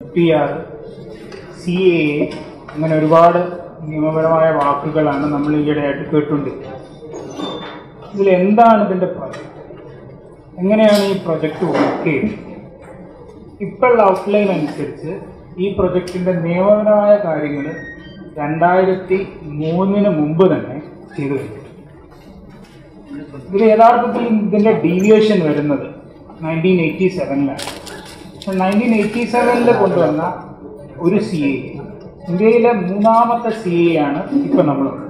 FPR, CAA അങ്ങനെ ഒരുപാട് നിയമപരമായ വാക്കുകളാണ് നമ്മൾ ഈയിടെയായിട്ട് കേട്ടുകൊണ്ടിരിക്കുന്നത്. ഇതിലെന്താണ് ഇതിൻ്റെ പ്രോജക്റ്റ്, എങ്ങനെയാണ് ഈ പ്രൊജക്റ്റ് വർക്ക് ചെയ്യുന്നത്? ഇപ്പോഴുള്ള ഔട്ട്ലൈൻ അനുസരിച്ച് ഈ പ്രൊജക്റ്റിൻ്റെ നിയമപരമായ കാര്യങ്ങൾ 2003 മുമ്പ് തന്നെ ചെയ്തു കഴിഞ്ഞു. ഇതിൽ യഥാർത്ഥത്തിൽ ഇതിൻ്റെ ഡീവിയേഷൻ വരുന്നത് 1987-ലാണ്. 1987 കൊണ്ടുവന്ന ഒരു CAA, ഇന്ത്യയിലെ 3ാമത്തെ CAA ആണ് ഇപ്പം നമ്മളുള്ളത്.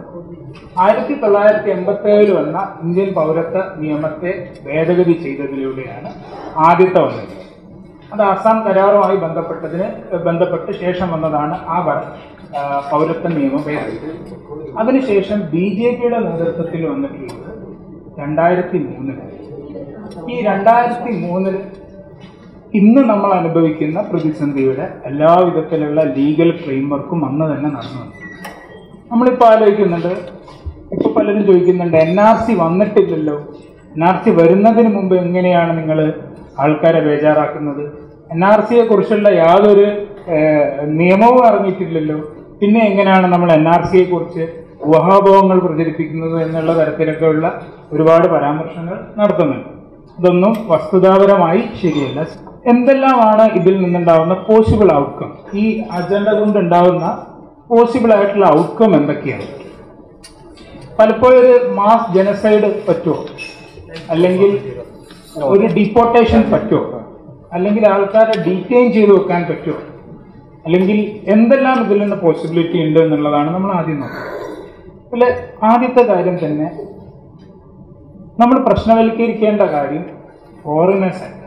1987 വന്ന ഇന്ത്യൻ പൗരത്വ നിയമത്തെ ഭേദഗതി ചെയ്തതിലൂടെയാണ് ആദ്യത്തെ വന്നത്. അത് ആസാം കരാറുമായി ബന്ധപ്പെട്ട് ശേഷം വന്നതാണ് ആ പൗരത്വ നിയമം ഭേദഗതി. അതിനുശേഷം BJPയുടെ നേതൃത്വത്തിൽ വന്നിട്ടുള്ളത് 2003. ഈ 2003 ഇന്ന് നമ്മൾ അനുഭവിക്കുന്ന പ്രതിസന്ധിയുടെ എല്ലാ വിധത്തിലുള്ള ലീഗൽ ഫ്രെയിംവർക്കും അന്ന് തന്നെ നടന്നു. നമ്മളിപ്പോൾ ആലോചിക്കുന്നുണ്ട്, ഇപ്പോൾ പലരും ചോദിക്കുന്നുണ്ട്, NRC വന്നിട്ടില്ലല്ലോ, NRC വരുന്നതിന് മുമ്പ് എങ്ങനെയാണ് നിങ്ങൾ ആൾക്കാരെ ബേജാറാക്കുന്നത്? NRCയെ കുറിച്ചുള്ള യാതൊരു നിയമവും ഇറങ്ങിയിട്ടില്ലല്ലോ, പിന്നെ എങ്ങനെയാണ് നമ്മൾ NRCയെ കുറിച്ച് ഊഹാപോഹങ്ങൾ പ്രചരിപ്പിക്കുന്നത് എന്നുള്ള തരത്തിലൊക്കെയുള്ള ഒരുപാട് പരാമർശങ്ങൾ നടത്തുന്നുണ്ട്. ഇതൊന്നും വസ്തുതാപരമായി ശരിയല്ല. എന്തെല്ലാമാണ് ഇതിൽ നിന്നുണ്ടാവുന്ന പോസിബിൾ ഔട്ട്കം? ഈ അജണ്ട കൊണ്ടുണ്ടാവുന്ന പോസിബിൾ ആയിട്ടുള്ള ഔട്ട്കം എന്തൊക്കെയാണ്? പലപ്പോഴും ഒരു മാസ് ജനസൈഡ് പറ്റുമോ, അല്ലെങ്കിൽ ഒരു ഡിപ്പോർട്ടേഷൻ പറ്റുമോ, അല്ലെങ്കിൽ ആൾക്കാരെ ഡീറ്റെയിൻ ചെയ്ത് വെക്കാൻ പറ്റുമോ, അല്ലെങ്കിൽ എന്തെല്ലാം ഇതിൽ നിന്ന് പോസിബിലിറ്റി ഉണ്ട് എന്നുള്ളതാണ് നമ്മൾ ആദ്യം നോക്കുന്നത്. അതിൽ ആദ്യത്തെ കാര്യം തന്നെ നമ്മൾ പ്രശ്നവൽക്കരിക്കേണ്ട കാര്യം ഫോറിനേഴ്സ് ആക്ട്.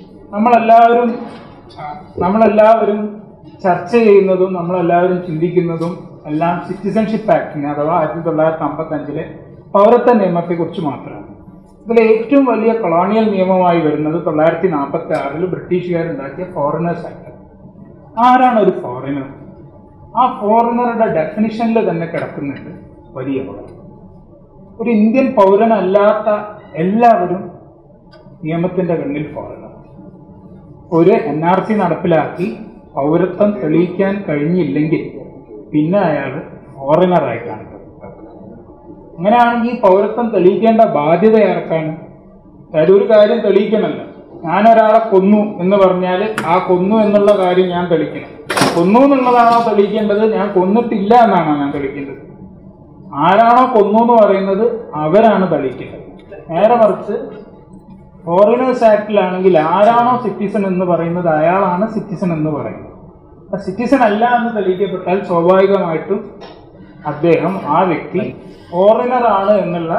നമ്മളെല്ലാവരും ചർച്ച ചെയ്യുന്നതും നമ്മളെല്ലാവരും ചിന്തിക്കുന്നതും എല്ലാം സിറ്റിസൺഷിപ്പ് ആക്ടിനെ അഥവാ 1955 പൗരത്വ നിയമത്തെക്കുറിച്ച് മാത്രമാണ്. ഇതിൽ ഏറ്റവും വലിയ കൊളോണിയൽ നിയമമായി വരുന്നത് 1946 ബ്രിട്ടീഷുകാരുണ്ടാക്കിയ ഫോറിനേഴ്സ് ആക്ട്. ആരാണ് ഒരു ഫോറിനർ? ആ ഫോറിനറുടെ ഡെഫിനിഷനിൽ തന്നെ കിടക്കുന്നുണ്ട് വലിയ പദം. ഒരു ഇന്ത്യൻ പൗരനല്ലാത്ത എല്ലാവരും നിയമത്തിൻ്റെ കണ്ണിൽ ഫോറിനർ. ഒരു NRC നടപ്പിലാക്കി പൗരത്വം തെളിയിക്കാൻ കഴിഞ്ഞില്ലെങ്കിൽ പിന്നെ അയാൾ ഫോറിനറായിട്ടാണ്. അങ്ങനെയാണെങ്കിൽ പൗരത്വം തെളിയിക്കേണ്ട ബാധ്യത ആർക്കാണ്? അതായത് ഒരു കാര്യം തെളിയിക്കണമല്ലോ. ഞാനൊരാളെ കൊന്നു എന്ന് പറഞ്ഞാൽ ആ കൊന്നു എന്നുള്ള കാര്യം ഞാൻ തെളിക്കണം. കൊന്നു എന്നുള്ളതാണോ തെളിയിക്കേണ്ടത്? ഞാൻ കൊന്നിട്ടില്ല എന്നാണോ ഞാൻ തെളിയിക്കേണ്ടത്? ആരാണോ കൊന്നു എന്ന് പറയുന്നത് അവരാണ് തെളിയിക്കേണ്ടത്. നേരെ മറിച്ച് ഫോറിനേഴ്സ് ആക്ടിലാണെങ്കിൽ ആരാണോ സിറ്റിസൺ എന്ന് പറയുന്നത് അയാളാണ് സിറ്റിസൺ എന്ന് പറയുന്നത്. സിറ്റിസൺ അല്ല എന്ന് തെളിയിക്കപ്പെട്ടാൽ സ്വാഭാവികമായിട്ടും അദ്ദേഹം, ആ വ്യക്തി ഫോറിനർ ആണ് എന്നുള്ള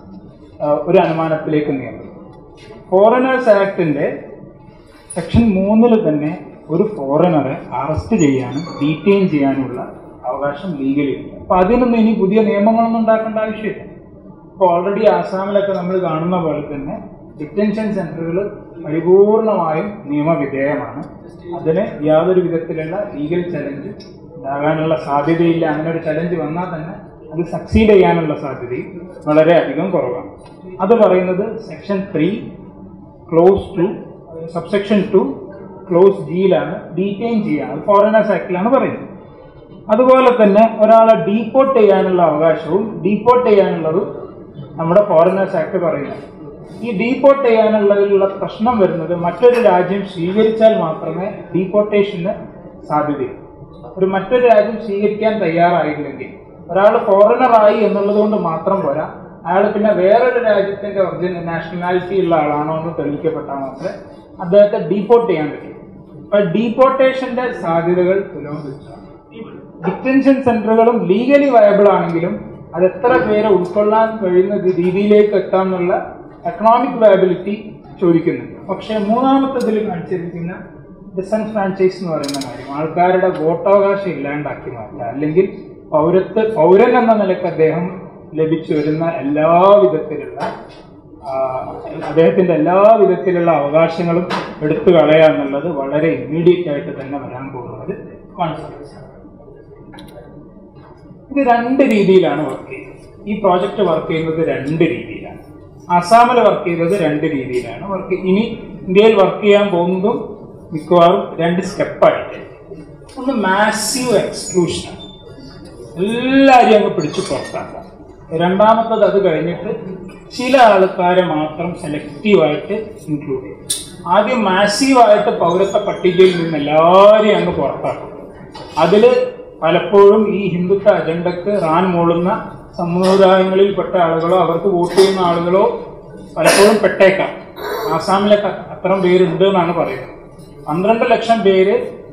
ഒരു അനുമാനത്തിലേക്ക് നീങ്ങും. ഫോറിനേഴ്സ് ആക്ടിൻ്റെ സെക്ഷൻ 3 തന്നെ ഒരു ഫോറിനറെ അറസ്റ്റ് ചെയ്യാനും ഡീറ്റെയിൻ ചെയ്യാനുള്ള അവകാശം ലീഗലി ഉണ്ട്. അപ്പോൾ അതിനൊന്നും ഇനി പുതിയ നിയമങ്ങളൊന്നും ഉണ്ടാക്കേണ്ട ആവശ്യമില്ല. ഇപ്പോൾ ഓൾറെഡി ആസാമിലൊക്കെ നമ്മൾ കാണുന്ന പോലെ തന്നെ ഡിറ്റൻഷൻ സെൻ്ററുകൾ പരിപൂർണമായും നിയമവിധേയമാണ്. അതിന് യാതൊരു വിധത്തിലുള്ള ലീഗൽ ചലഞ്ച് ഉണ്ടാകാനുള്ള സാധ്യതയില്ല. അങ്ങനെ ഒരു ചലഞ്ച് വന്നാൽ തന്നെ അത് സക്സീഡ് ചെയ്യാനുള്ള സാധ്യതയും വളരെയധികം കുറവാണ്. അത് പറയുന്നത് സെക്ഷൻ 3 ക്ലോസ് 2 സബ്സെക്ഷൻ 2 ക്ലോസ് Gയിലാണ് ഡീറ്റെയിൻ ചെയ്യാൻ. അത് ഫോറിനേഴ്സ് ആക്ടിലാണ് പറയുന്നത്. അതുപോലെ തന്നെ ഒരാളെ ഡീപ്പോർട്ട് ചെയ്യാനുള്ള അവകാശവും ഡീപ്പോർട്ട് ചെയ്യാനുള്ളതും നമ്മുടെ ഫോറിനേഴ്സ് ആക്ട് പറയുന്നത്. ഈ ഡീപ്പോർട്ട് ചെയ്യാനുള്ളതിലുള്ള പ്രശ്നം വരുന്നത് മറ്റൊരു രാജ്യം സ്വീകരിച്ചാൽ മാത്രമേ ഡീപ്പോർട്ടേഷന് സാധ്യതയുള്ളൂ. മറ്റൊരു രാജ്യം സ്വീകരിക്കാൻ തയ്യാറായില്ലെങ്കിൽ ഒരാൾ ഫോറിനറായി എന്നുള്ളത് കൊണ്ട് മാത്രം പോരാ, അയാൾ പിന്നെ വേറൊരു രാജ്യത്തിൻ്റെ ഒറിജിനൽ നാഷണാലിറ്റി ഉള്ള ആളാണോ എന്ന് തെളിയിക്കപ്പെട്ടാൽ മാത്രമേ അദ്ദേഹത്തെ ഡീപ്പോർട്ട് ചെയ്യാൻ പറ്റൂ. അപ്പോൾ ഡീപ്പോർട്ടേഷൻ്റെ സാധ്യതകൾ പുരോഗമിച്ചാണ്. ഡിറ്റൻഷൻ സെൻ്ററുകളും ലീഗലി വയബിൾ ആണെങ്കിലും അത് എത്ര പേരെ ഉൾക്കൊള്ളാൻ കഴിയുന്ന രീതിയിലേക്ക് എത്താമെന്നുള്ള എക്കണോമിക് വയബിലിറ്റി ചോദിക്കുന്നുണ്ട്. പക്ഷേ മൂന്നാമത്തതിൽ കാണിച്ചിരിക്കുന്ന ഡിസൻഫ്രാഞ്ചൈസ് എന്ന് പറയുന്ന കാര്യം, ആൾക്കാരുടെ വോട്ടവകാശം ഇല്ലാണ്ടാക്കി മാറ്റുക, അല്ലെങ്കിൽ പൗരൻ എന്ന നിലയ്ക്ക് അദ്ദേഹം ലഭിച്ചു വരുന്ന അദ്ദേഹത്തിൻ്റെ എല്ലാ വിധത്തിലുള്ള അവകാശങ്ങളും എടുത്തു കളയുക എന്നുള്ളത് വളരെ ഇമ്മീഡിയറ്റ് ആയിട്ട് തന്നെ വരാൻ പോകുന്നത് കോൺഫറൻസ്. ഇത് 2 രീതിയിലാണ് വർക്ക് ചെയ്യുന്നത്. ഈ പ്രോജക്റ്റ് വർക്ക് ചെയ്യുന്നത് 2 രീതിയിലാണ്. ആസാമിൽ വർക്ക് ചെയ്തത് 2 രീതിയിലാണ് ഇനി ഇന്ത്യയിൽ വർക്ക് ചെയ്യാൻ പോകുന്നതും മിക്കവാറും 2 സ്റ്റെപ്പായിട്ട്. ഒന്ന് മാസീവ് എക്സ്ക്ലൂഷനാണ്, എല്ലാവരെയും അങ്ങ് പിടിച്ച് പുറത്താക്കാം. രണ്ടാമത്തത് അത് കഴിഞ്ഞിട്ട് ചില ആൾക്കാരെ മാത്രം സെലക്റ്റീവായിട്ട് ഇൻക്ലൂഡ് ചെയ്യും. ആദ്യം മാസീവായിട്ട് പൗരത്വ പട്ടികയിൽ നിന്ന് എല്ലാവരെയും അങ്ങ് പുറത്താക്കും. അതിൽ പലപ്പോഴും ഈ ഹിന്ദുത്വ അജണ്ടക്ക് റാൻ മൂളുന്ന സമുദായങ്ങളിൽപ്പെട്ട ആളുകളോ അവർക്ക് വോട്ട് ചെയ്യുന്ന ആളുകളോ പലപ്പോഴും പെട്ടേക്കാം. ആസാമിലൊക്കെ അത്തരം പേരുണ്ട് എന്നാണ് പറയുന്നത്. 12 ലക്ഷം പേര്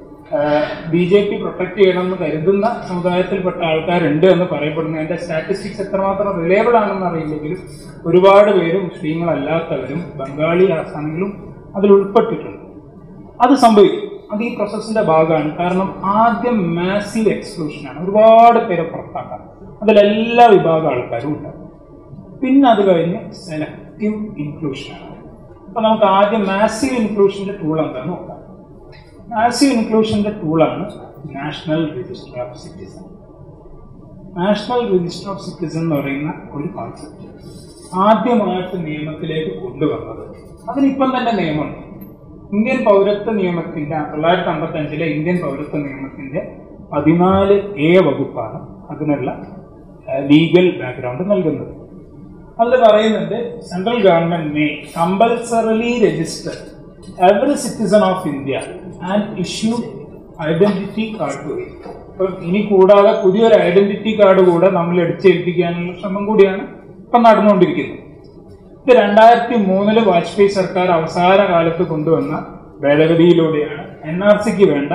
BJP പ്രൊട്ടക്ട് ചെയ്യണമെന്ന് കരുതുന്ന സമുദായത്തിൽപ്പെട്ട ആൾക്കാരുണ്ട് എന്ന് പറയപ്പെടുന്നു. അതിൻ്റെ സ്റ്റാറ്റിസ്റ്റിക്സ് എത്രമാത്രം റിലയബിൾ ആണെന്ന് അറിയില്ലെങ്കിലും ഒരുപാട് പേര് മുസ്ലിങ്ങളല്ലാത്തവരും ബംഗാളി ആസാമിലും അതിൽ ഉൾപ്പെട്ടിട്ടുണ്ട്. അത് സംഭവിക്കും, അത് ഈ പ്രോസസ്സിന്റെ ഭാഗമാണ്. കാരണം ആദ്യം മാസീവ് എക്സ്ക്ലൂഷനാണ്, ഒരുപാട് പേരെ പുറത്താക്കാം, അതിലെല്ലാ വിഭാഗം ആൾക്കാരും ഉണ്ടാകും. പിന്നെ അത് കഴിഞ്ഞ് സെലക്റ്റീവ് ഇൻക്ലൂഷനാണ്. അപ്പൊ നമുക്ക് ആദ്യം മാസീവ് ഇൻക്ലൂഷന്റെ ടൂൾ എന്താണെന്ന് നോക്കാം. മാസീവ് ഇൻക്ലൂഷന്റെ ടൂളാണ് national register of citizen. National register of citizen എന്ന് പറയുന്ന ഒരു കോൺസെപ്റ്റ് ആദ്യമായിട്ട് നിയമത്തിലേക്ക് കൊണ്ടുവന്നത്, അതിനിപ്പം തന്നെ നിയമമുണ്ട്. ഇന്ത്യൻ പൗരത്വ നിയമത്തിന്റെ 1955 ഇന്ത്യൻ പൗരത്വ നിയമത്തിന്റെ 14A വകുപ്പാണ് അതിനുള്ള ലീഗൽ ബാക്ക്ഗ്രൗണ്ട് നൽകുന്നത്. അതിൽ പറയുന്നുണ്ട്, central government may compulsorily register every citizen of India and issue identity card to it. അപ്പം ഇനി കൂടാതെ പുതിയൊരു ഐഡന്റിറ്റി കാർഡ് കൂടെ നമ്മൾ അടിച്ചേൽപ്പിക്കാനുള്ള ശ്രമം കൂടിയാണ് ഇപ്പം നടന്നുകൊണ്ടിരിക്കുന്നത്. ഇത് 2003 വാജ്പേയി സർക്കാർ അവസാന കാലത്ത് കൊണ്ടുവന്ന ഭേദഗതിയിലൂടെയാണ് NRCക്ക് വേണ്ട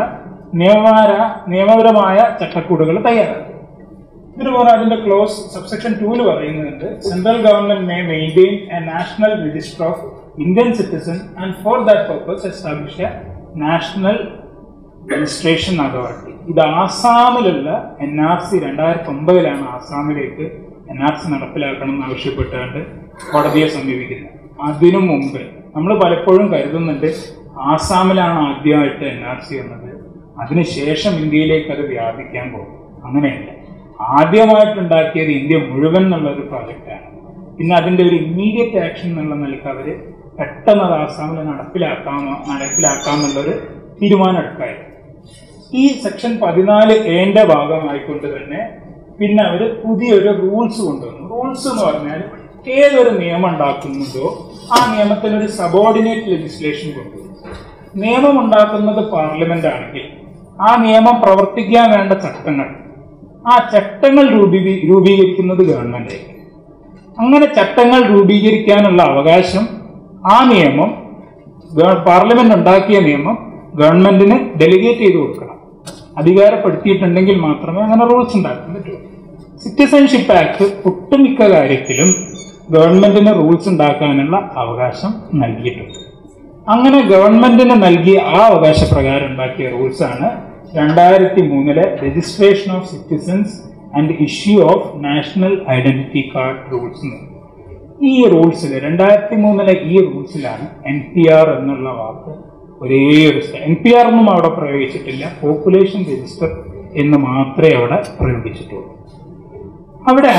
നിയമപരമായ ചട്ടക്കൂടുകൾ തയ്യാറാക്കി. ഇതുപോലെ അതിന്റെ ക്ലോസ് സബ്സെക്ഷൻ 2 പറയുന്നുണ്ട്, central government may maintain a national register of Indian citizen and for that purpose establish a national registration authority. ഇത് ആസാമിലുള്ള NRC 2009 ആസാമിലേക്ക് NRC നടപ്പിലാക്കണം എന്ന് ആവശ്യപ്പെട്ടുകൊണ്ട് കോടതിയെ സമീപിക്കുന്നത്. അതിനു മുമ്പ് നമ്മൾ പലപ്പോഴും കരുതുന്നുണ്ട് ആസാമിലാണ് ആദ്യമായിട്ട് NRC വന്നത്, അതിനുശേഷം ഇന്ത്യയിലേക്ക് അത് വ്യാപിക്കാൻ പോകും. അങ്ങനെയല്ല, ആദ്യമായിട്ടുണ്ടാക്കിയത് ഇന്ത്യ മുഴുവൻ എന്നുള്ളൊരു പ്രോജക്റ്റാണ്. പിന്നെ അതിൻ്റെ ഒരു ഇമ്മീഡിയറ്റ് ആക്ഷൻ എന്നുള്ള നിലയ്ക്ക് അവർ പെട്ടെന്ന് അത് ആസാമിൽ നടപ്പിലാക്കാമെന്നുള്ളൊരു തീരുമാനം എടുക്കായിരുന്നു. ഈ സെക്ഷൻ 14A ഭാഗമായിക്കൊണ്ട് തന്നെ പിന്നെ അവർ പുതിയൊരു റൂൾസ് കൊണ്ടുവന്നു. റൂൾസ് എന്ന് പറഞ്ഞാൽ ഏതൊരു നിയമം ഉണ്ടാക്കുന്നുണ്ടോ ആ നിയമത്തിനൊരു സബോർഡിനേറ്റ് ലെജിസ്ലേഷൻ കൊണ്ടുവരും. നിയമം ഉണ്ടാക്കുന്നത് പാർലമെന്റ് ആണെങ്കിൽ ആ നിയമം പ്രവർത്തിക്കാൻ വേണ്ട ചട്ടങ്ങൾ, ആ ചട്ടങ്ങൾ രൂപീകരിക്കുന്നത് ഗവൺമെന്റ് ആയിരിക്കും. അങ്ങനെ ചട്ടങ്ങൾ രൂപീകരിക്കാനുള്ള അവകാശം ആ നിയമം, പാർലമെന്റ് ഉണ്ടാക്കിയ നിയമം ഗവൺമെന്റിന് ഡെലിഗേറ്റ് ചെയ്ത് കൊടുക്കണം. അധികാരപ്പെടുത്തിയിട്ടുണ്ടെങ്കിൽ മാത്രമേ അങ്ങനെ റൂൾസ് ഉണ്ടാക്കാൻ പറ്റൂ. സിറ്റിസൺഷിപ്പ് ആക്ട് ഒട്ടുമിക്ക കാര്യത്തിലും ഗവൺമെന്റിന് റൂൾസ് ഉണ്ടാക്കാനുള്ള അവകാശം നൽകിയിട്ടുണ്ട്. അങ്ങനെ ഗവൺമെന്റിന് നൽകിയ ആ അവകാശപ്രകാരം ഉണ്ടാക്കിയ റൂൾസാണ് 2003 registration of citizens and issue of national identity card rules. ഈ റൂൾസിൽ 2003 ഈ റൂൾസിലാണ് NPR എന്നുള്ള വാക്ക് ഒരേ ഒരു NPR ഒന്നും അവിടെ പ്രയോഗിച്ചിട്ടില്ല, പോപ്പുലേഷൻ രജിസ്റ്റർ എന്ന് മാത്രമേ അവിടെ പ്രയോഗിച്ചിട്ടുള്ളൂ. അവിടെ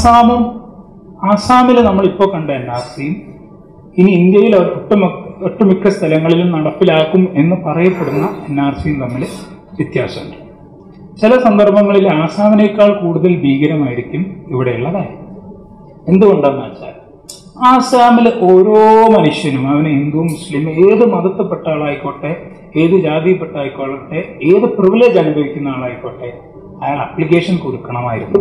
ആസാമിൽ നമ്മളിപ്പോൾ കണ്ട NRCയും ഇനി ഇന്ത്യയിൽ ഒട്ടുമിക്ക സ്ഥലങ്ങളിലും നടപ്പിലാക്കും എന്ന് പറയപ്പെടുന്ന NRCയും തമ്മിൽ വ്യത്യാസമുണ്ട്. ചില സന്ദർഭങ്ങളിൽ ആസാമിനേക്കാൾ കൂടുതൽ ഭീകരമായിരിക്കും ഇവിടെയുള്ള കാര്യം. എന്തുകൊണ്ടെന്ന് വെച്ചാൽ ആസാമിൽ ഓരോ മനുഷ്യനും, അവന് ഹിന്ദു മുസ്ലിം ഏത് മതത്തിൽപ്പെട്ട ആളായിക്കോട്ടെ, ഏത് ജാതിയിൽപ്പെട്ട ആയിക്കോട്ടെ, ഏത് പ്രിവിലേജ് അനുഭവിക്കുന്ന ആളായിക്കോട്ടെ, അയാൾ അപ്ലിക്കേഷൻ കൊടുക്കണമായിരുന്നു.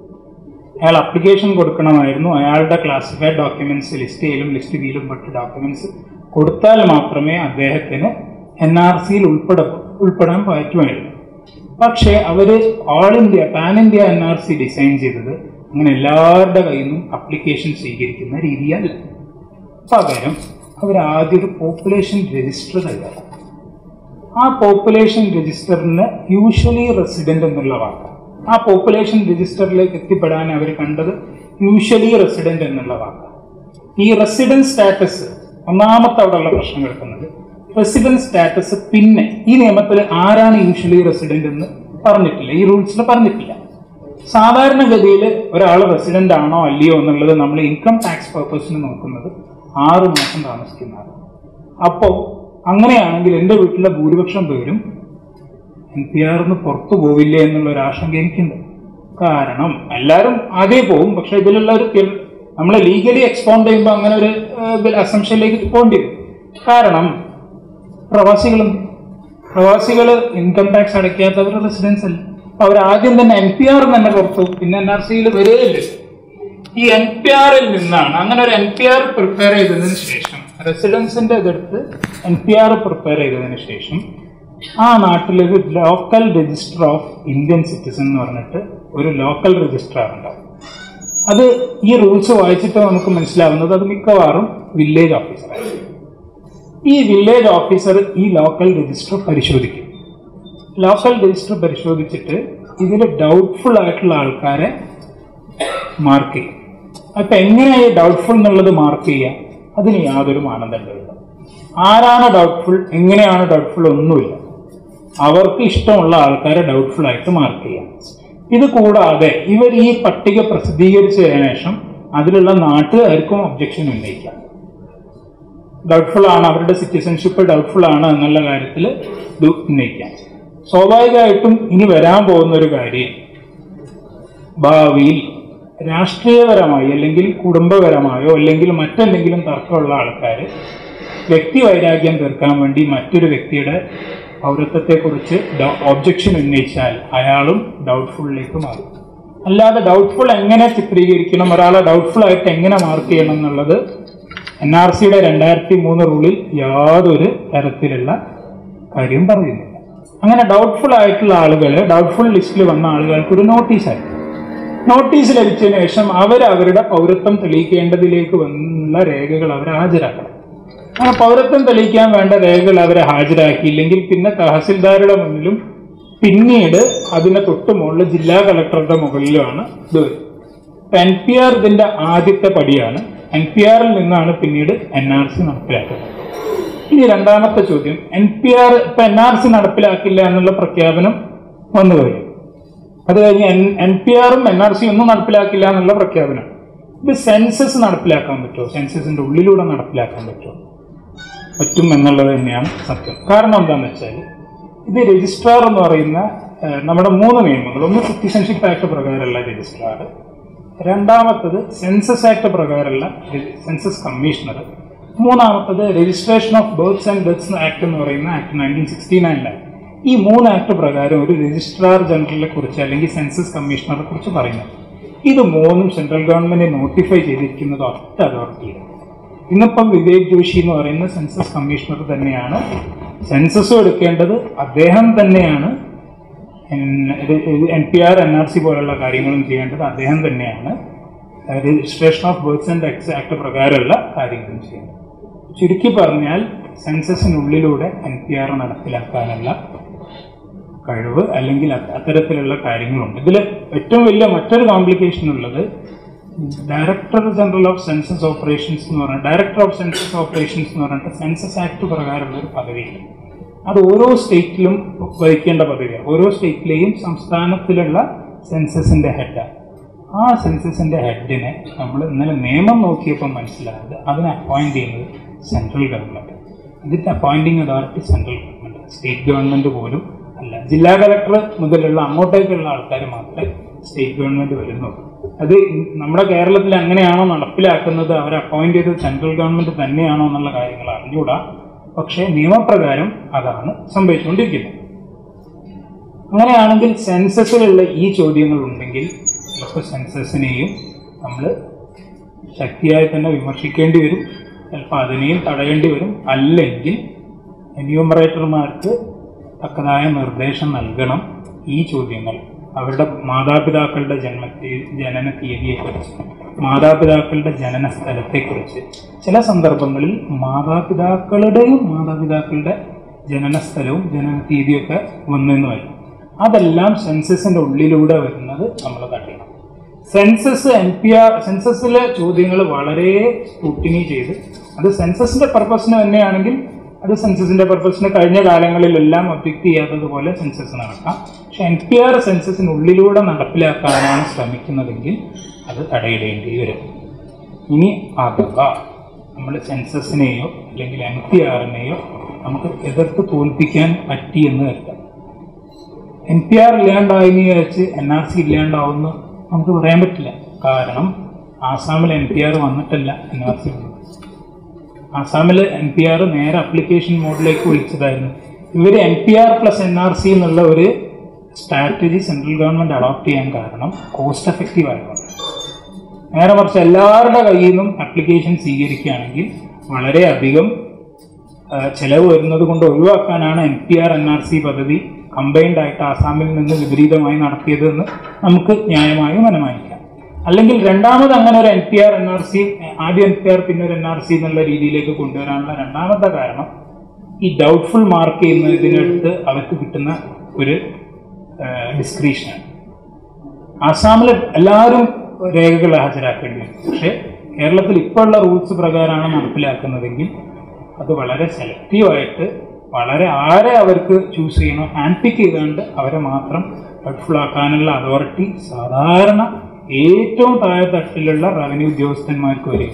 അയാളുടെ ക്ലാസിഫൈഡ് ഡോക്യുമെന്റ്സ് ലിസ്റ്റ് ബിയിലും മറ്റ് ഡോക്യുമെന്റ്സ് കൊടുത്താൽ മാത്രമേ അദ്ദേഹത്തിന് NRCയിൽ ഉൾപ്പെടാൻ പറ്റുമായിരുന്നു. പക്ഷേ അവർ പാൻ ഇന്ത്യ NRC ഡിസൈൻ ചെയ്തത് അങ്ങനെ എല്ലാവരുടെ കയ്യിൽ നിന്നും അപ്ലിക്കേഷൻ സ്വീകരിക്കുന്ന രീതിയല്ല. പകരം അവർ ആദ്യം ഒരു പോപ്പുലേഷൻ രജിസ്റ്റർ തയ്യാറാക്കി. ആ പോപ്പുലേഷൻ രജിസ്റ്ററിന് യൂഷ്വലി റെസിഡന്റ് എന്നുള്ള വാക്കാണ്. ആ പോപ്പുലേഷൻ രജിസ്റ്ററിലേക്ക് എത്തിപ്പെടാൻ അവർ കണ്ടത് യൂഷ്വലി റെസിഡന്റ് എന്നുള്ള വാക്കാണ്. ഈ റെസിഡന്റ് സ്റ്റാറ്റസ് ഒന്നാമത്തെ അവിടെയുള്ള പ്രശ്നം കിടക്കുന്നത്. റെസിഡന്റ് സ്റ്റാറ്റസ് പിന്നെ ഈ നിയമത്തിൽ ആരാണ് യൂഷ്വലി റെസിഡന്റ് എന്ന് പറഞ്ഞിട്ടില്ല, ഈ റൂൾസിൽ പറഞ്ഞിട്ടില്ല. സാധാരണഗതിയിൽ ഒരാൾ റെസിഡന്റ് ആണോ അല്ലയോ എന്നുള്ളത് നമ്മൾ ഇൻകം ടാക്സ് പർപ്പസിന് നോക്കുന്നത് 6 മാസം താമസിക്കുന്നതാണ്. അപ്പോൾ അങ്ങനെയാണെങ്കിൽ എൻ്റെ വീട്ടിലെ ഭൂരിപക്ഷം പേരും NPR പുറത്തു പോവില്ലേ എന്നുള്ള ഒരു ആശങ്ക എനിക്കുണ്ട്. കാരണം എല്ലാവരും ആദ്യമേ പോകും, പക്ഷെ ഇതിലുള്ള ഒരു നമ്മൾ ലീഗലി എക്സ്പോണ്ട് ചെയ്യുമ്പോൾ അങ്ങനെ ഒരു അസംഷനിലേക്ക് പോകേണ്ടി വരും. കാരണം പ്രവാസികൾ ഇൻകം ടാക്സ് അടയ്ക്കാത്തവരുടെ റെസിഡൻസ് അല്ല. അവരാദ്യം തന്നെ NPR തന്നെ പുറത്തു, പിന്നെ NRCയിൽ വരികയില്ല. ഈ NPRൽ നിന്നാണ് അങ്ങനെ ഒരു NPR പ്രിപ്പയർ ചെയ്തതിന് ശേഷം, റെസിഡൻസിന്റെ ഇതെടുത്ത് NPR പ്രിപ്പയർ ചെയ്തതിന് ശേഷം ആ നാട്ടിലൊരു local register of Indian citizen എന്ന് പറഞ്ഞിട്ട് ഒരു ലോക്കൽ രജിസ്ട്രാർ ഉണ്ടാവും. അത് ഈ റൂൾസ് വായിച്ചിട്ട് നമുക്ക് മനസ്സിലാവുന്നത് അത് മിക്കവാറും വില്ലേജ് ഓഫീസറായിരിക്കും. ഈ വില്ലേജ് ഓഫീസർ ഈ ലോക്കൽ രജിസ്റ്റർ പരിശോധിക്കും. ലോക്കൽ രജിസ്റ്റർ പരിശോധിച്ചിട്ട് ഇതിൽ ഡൗട്ട്ഫുൾ ആയിട്ടുള്ള ആൾക്കാരെ മാർക്ക് ചെയ്യും. അപ്പം എങ്ങനെയാണ് ഡൗട്ട്ഫുൾ എന്നുള്ളത് മാർക്ക് ചെയ്യുക? അതിന് യാതൊരു മാനദണ്ഡമില്ല. ആരാണ് ഡൗട്ട്ഫുൾ, എങ്ങനെയാണ് ഡൗട്ട്ഫുൾ ഒന്നുമില്ല. അവർക്ക് ഇഷ്ടമുള്ള ആൾക്കാരെ ഡൗട്ട്ഫുൾ ആയിട്ട് മാർക്ക് ചെയ്യാം. ഇത് കൂടാതെ ഇവർ ഈ പട്ടിക പ്രസിദ്ധീകരിച്ചതിന് ശേഷം അതിലുള്ള നാട്ടുകാർക്കും ഒബ്ജക്ഷൻ ഉന്നയിക്കാം. ഡൗട്ട്ഫുൾ ആണ്, അവരുടെ സിറ്റിസൺഷിപ്പ് ഡൗട്ട്ഫുൾ ആണ് എന്നുള്ള കാര്യത്തിൽ ഇത് ഉന്നയിക്കാം. സ്വാഭാവികമായിട്ടും ഇനി വരാൻ പോകുന്ന ഒരു കാര്യം, ഭാവിയിൽ രാഷ്ട്രീയപരമായി അല്ലെങ്കിൽ കുടുംബപരമായോ അല്ലെങ്കിൽ മറ്റെന്തെങ്കിലും തർക്കമുള്ള ആൾക്കാർ വ്യക്തിവൈരാഗ്യം തീർക്കാൻ വേണ്ടി മറ്റൊരു വ്യക്തിയുടെ പൗരത്വത്തെക്കുറിച്ച് ഒബ്ജക്ഷൻ ഉന്നയിച്ചാൽ അയാളും ഡൗട്ട്ഫുള്ളിലേക്ക് മാറും. അല്ലാതെ ഡൗട്ട്ഫുൾ എങ്ങനെ ചിത്രീകരിക്കണം, ഒരാളെ ഡൗട്ട്ഫുൾ ആയിട്ട് എങ്ങനെ മാർക്ക് ചെയ്യണം എന്നുള്ളത് NRCയുടെ 2003 റൂളിൽ യാതൊരു തരത്തിലുള്ള കാര്യം പറയുന്നില്ല. അങ്ങനെ ഡൗട്ട്ഫുൾ ആയിട്ടുള്ള ആളുകളെ, ഡൗട്ട്ഫുൾ ലിസ്റ്റിൽ വന്ന ആളുകൾക്ക് ഒരു നോട്ടീസായി. നോട്ടീസ് ലഭിച്ചതിന് ശേഷം അവരുടെ പൗരത്വം തെളിയിക്കേണ്ടതിലേക്ക് വന്നുള്ള രേഖകൾ അവർ ഹാജരാക്കണം. അങ്ങനെ പൗരത്വം തെളിയിക്കാൻ വേണ്ട രേഖകൾ അവരെ ഹാജരാക്കിയില്ലെങ്കിൽ പിന്നെ തഹസിൽദാരുടെ മുന്നിലും പിന്നീട് അതിനെ തൊട്ട് മുകളിൽ ജില്ലാ കളക്ടറുടെ മുകളിലുമാണ് ഇത് വരും. NPR ഇതിന്റെ ആദ്യത്തെ പടിയാണ്. NPRൽ നിന്നാണ് പിന്നീട് NRC നടപ്പിലാക്കുന്നത്. ഇനി രണ്ടാമത്തെ ചോദ്യം, NPR ഇപ്പൊ NRC നടപ്പിലാക്കില്ല എന്നുള്ള പ്രഖ്യാപനം വന്നു കഴിഞ്ഞു. അത് കഴിഞ്ഞ് NPRും NRCയും ഒന്നും നടപ്പിലാക്കില്ല എന്നുള്ള പ്രഖ്യാപനം. ഇത് സെൻസസ് നടപ്പിലാക്കാൻ പറ്റുമോ? സെൻസസിന്റെ ഉള്ളിലൂടെ നടപ്പിലാക്കാൻ പറ്റുമോ? പറ്റും എന്നുള്ളത് തന്നെയാണ് സത്യം. കാരണം എന്താണെന്ന് വെച്ചാൽ ഇത് രജിസ്ട്രാർ എന്ന് പറയുന്ന നമ്മുടെ 3 നിയമങ്ങൾ, ഒന്ന് സിറ്റിസൺഷിപ്പ് ആക്ട് പ്രകാരമുള്ള രജിസ്ട്രാർ, രണ്ടാമത്തത് സെൻസസ് ആക്ട് പ്രകാരമുള്ള സെൻസസ് കമ്മീഷണർ, മൂന്നാമത്തത് registration of birth and deaths act എന്ന് പറയുന്ന ആക്ട് 1969 ആക്ട്. ഈ 3 ആക്ട് പ്രകാരം ഒരു രജിസ്ട്രാർ ജനറലിനെ കുറിച്ച് അല്ലെങ്കിൽ സെൻസസ് കമ്മീഷണറെ കുറിച്ച് പറയുന്നത്. ഇത് 3ഉം സെൻട്രൽ ഗവൺമെന്റ് നോട്ടിഫൈ ചെയ്തിരിക്കുന്നത് ഒറ്റ അതോറിറ്റിയാണ്. ഇന്നിപ്പം വിവേക് ജോഷി എന്ന് പറയുന്ന സെൻസസ് കമ്മീഷണർ തന്നെയാണ് സെൻസസും എടുക്കേണ്ടത്. അദ്ദേഹം തന്നെയാണ് NPR NRC പോലുള്ള കാര്യങ്ങളും ചെയ്യേണ്ടത്. അദ്ദേഹം തന്നെയാണ് registration of birth and deaths act പ്രകാരമുള്ള കാര്യങ്ങളും ചെയ്യേണ്ടത്. ചുരുക്കി പറഞ്ഞാൽ സെൻസസിനുള്ളിലൂടെ NPR നടപ്പിലാക്കാനുള്ള കഴിവ് അല്ലെങ്കിൽ അത്തരത്തിലുള്ള കാര്യങ്ങളുണ്ട്. ഇതിൽ ഏറ്റവും വലിയ മറ്റൊരു കോംപ്ലിക്കേഷൻ ഉള്ളത് director general of census operations എന്ന് പറഞ്ഞാൽ ഡയറക്ടർ ഓഫ് സെൻസസ് ഓപ്പറേഷൻസ് എന്ന് പറഞ്ഞിട്ട് സെൻസസ് ആക്ട് പ്രകാരമുള്ള ഒരു പദവിയാണ്. അത് ഓരോ സ്റ്റേറ്റിലും വഹിക്കേണ്ട പദവിയാണ്. ഓരോ സ്റ്റേറ്റിലെയും സംസ്ഥാനത്തിലുള്ള സെൻസസിന്റെ ഹെഡാണ്. ആ സെൻസസിന്റെ ഹെഡിനെ നമ്മൾ ഇന്നലെ നിയമം നോക്കിയപ്പോൾ മനസ്സിലായത് അതിനെ അപ്പോയിന്റ് ചെയ്യുന്നത് സെൻട്രൽ ഗവൺമെന്റ്. ഇതിന്റെ appointing authority central government, state government പോലും അല്ല. ജില്ലാ കളക്ടർ മുതലുള്ള അങ്ങോട്ടേക്കുള്ള ആൾക്കാർ മാത്രമേ സ്റ്റേറ്റ് ഗവൺമെന്റ് വരുന്നുള്ളൂ. അത് നമ്മുടെ കേരളത്തിൽ അങ്ങനെയാണോ നടപ്പിലാക്കുന്നത്, അവരെ അപ്പോയിന്റ് ചെയ്തത് സെൻട്രൽ ഗവൺമെന്റ് തന്നെയാണോ എന്നുള്ള കാര്യങ്ങൾ അറിഞ്ഞുകൂടാ. പക്ഷേ നിയമപ്രകാരം അതാണ് സംഭവിച്ചുകൊണ്ടിരിക്കുന്നത്. അങ്ങനെയാണെങ്കിൽ സെൻസസിലുള്ള ഈ ചോദ്യങ്ങൾ ഉണ്ടെങ്കിൽ ചിലപ്പോൾ സെൻസസിനെയും നമ്മൾ ശക്തിയായി തന്നെ വിമർശിക്കേണ്ടി വരും, ചിലപ്പോൾ അതിനെയും തടയേണ്ടി വരും. അല്ലെങ്കിൽ എന്യൂമറേറ്റർമാർക്ക് തക്കതായ നിർദ്ദേശം നൽകണം. ഈ ചോദ്യങ്ങൾ അവരുടെ മാതാപിതാക്കളുടെ ജനന തീയതിയെക്കുറിച്ച്, മാതാപിതാക്കളുടെ ജനന സ്ഥലത്തെക്കുറിച്ച്, ചില സന്ദർഭങ്ങളിൽ മാതാപിതാക്കളുടെ ജനന സ്ഥലവും ജനന തീയതിയൊക്കെ വന്നെന്ന് വരും. അതെല്ലാം സെൻസസിന്റെ ഉള്ളിലൂടെ വരുന്നത് നമ്മൾ തടയണം. സെൻസസിലെ ചോദ്യങ്ങൾ വളരെ സ്ക്രൂട്ടിനി ചെയ്ത്, അത് സെൻസസിന്റെ പർപ്പസിന് തന്നെയാണെങ്കിൽ അത് സെൻസസിന്റെ പർപ്പസിന് കഴിഞ്ഞ കാലങ്ങളിലെല്ലാം ഒബ്ജക്റ്റ് ചെയ്യാത്തതുപോലെ സെൻസസ് നടക്കാം. പക്ഷെ NPR സെൻസസിനുള്ളിലൂടെ നടപ്പിലാക്കാനാണ് ശ്രമിക്കുന്നതെങ്കിൽ അത് തടയിടേണ്ടി വരും. ഇനി അഥവാ നമ്മൾ സെൻസസിനെയോ അല്ലെങ്കിൽ NPRനെയോ നമുക്ക് എതിർത്ത് തോൽപ്പിക്കാൻ പറ്റിയെന്ന് കരുതാം. NPR ഇല്ലാണ്ടായെന്ന് വിചാരിച്ച് NRC ഇല്ലാണ്ടാവുമെന്ന് നമുക്ക് പറയാൻ പറ്റില്ല. കാരണം ആസാമിൽ NPR വന്നിട്ടല്ല NRC വന്നത്. ആസാമിൽ NPR നേരെ അപ്ലിക്കേഷൻ മോഡിലേക്ക് വിളിച്ചതായിരുന്നു. ഇവർ NPR പ്ലസ് NRC എന്നുള്ള ഒരു സ്ട്രാറ്റജി സെൻട്രൽ ഗവൺമെൻറ് അഡോപ്റ്റ് ചെയ്യാൻ കാരണം കോസ്റ്റ് എഫക്റ്റീവ് ആയതുകൊണ്ട്. നേരെ മറിച്ച് എല്ലാവരുടെ കയ്യിൽ നിന്നും അപ്ലിക്കേഷൻ സ്വീകരിക്കുകയാണെങ്കിൽ വളരെയധികം ചിലവ് വരുന്നത് കൊണ്ട് ഒഴിവാക്കാനാണ് NPR NRC പദ്ധതി കമ്പൈൻഡ് ആയിട്ട് ആസാമിൽ നിന്ന് വിപരീതമായി നടത്തിയതെന്ന് നമുക്ക് ന്യായമായും അനുമാനിക്കാം. അല്ലെങ്കിൽ രണ്ടാമത് അങ്ങനെ ഒരു NPR NRC, ആദ്യം NPR പിന്നെ ഒരു NRC എന്നുള്ള രീതിയിലേക്ക് കൊണ്ടുവരാനുള്ള രണ്ടാമത്തെ കാരണം ഈ ഡൗട്ട്ഫുൾ മാർക്ക് ചെയ്യുന്നതിനടുത്ത് അവർക്ക് കിട്ടുന്ന ഒരു ഡിസ്ക്രിപ്ഷനാണ്. ആസാമിൽ എല്ലാവരും രേഖകൾ ഹാജരാക്കേണ്ടി, പക്ഷേ കേരളത്തിൽ ഇപ്പോൾ ഉള്ള റൂൾസ് പ്രകാരമാണ് നടപ്പിലാക്കുന്നതെങ്കിൽ അത് വളരെ സെലക്റ്റീവായിട്ട് വളരെ ആരെ അവർക്ക് ചൂസ് ചെയ്യണോ ഹാൻഡ് പിക്ക് ചെയ്തുകൊണ്ട് അവരെ മാത്രം ഡൗട്ട്ഫുൾ ആക്കാനുള്ള അതോറിറ്റി സാധാരണ ഏറ്റവും താഴെ തട്ടിലുള്ള റവന്യൂ ഉദ്യോഗസ്ഥന്മാർക്ക് വരും.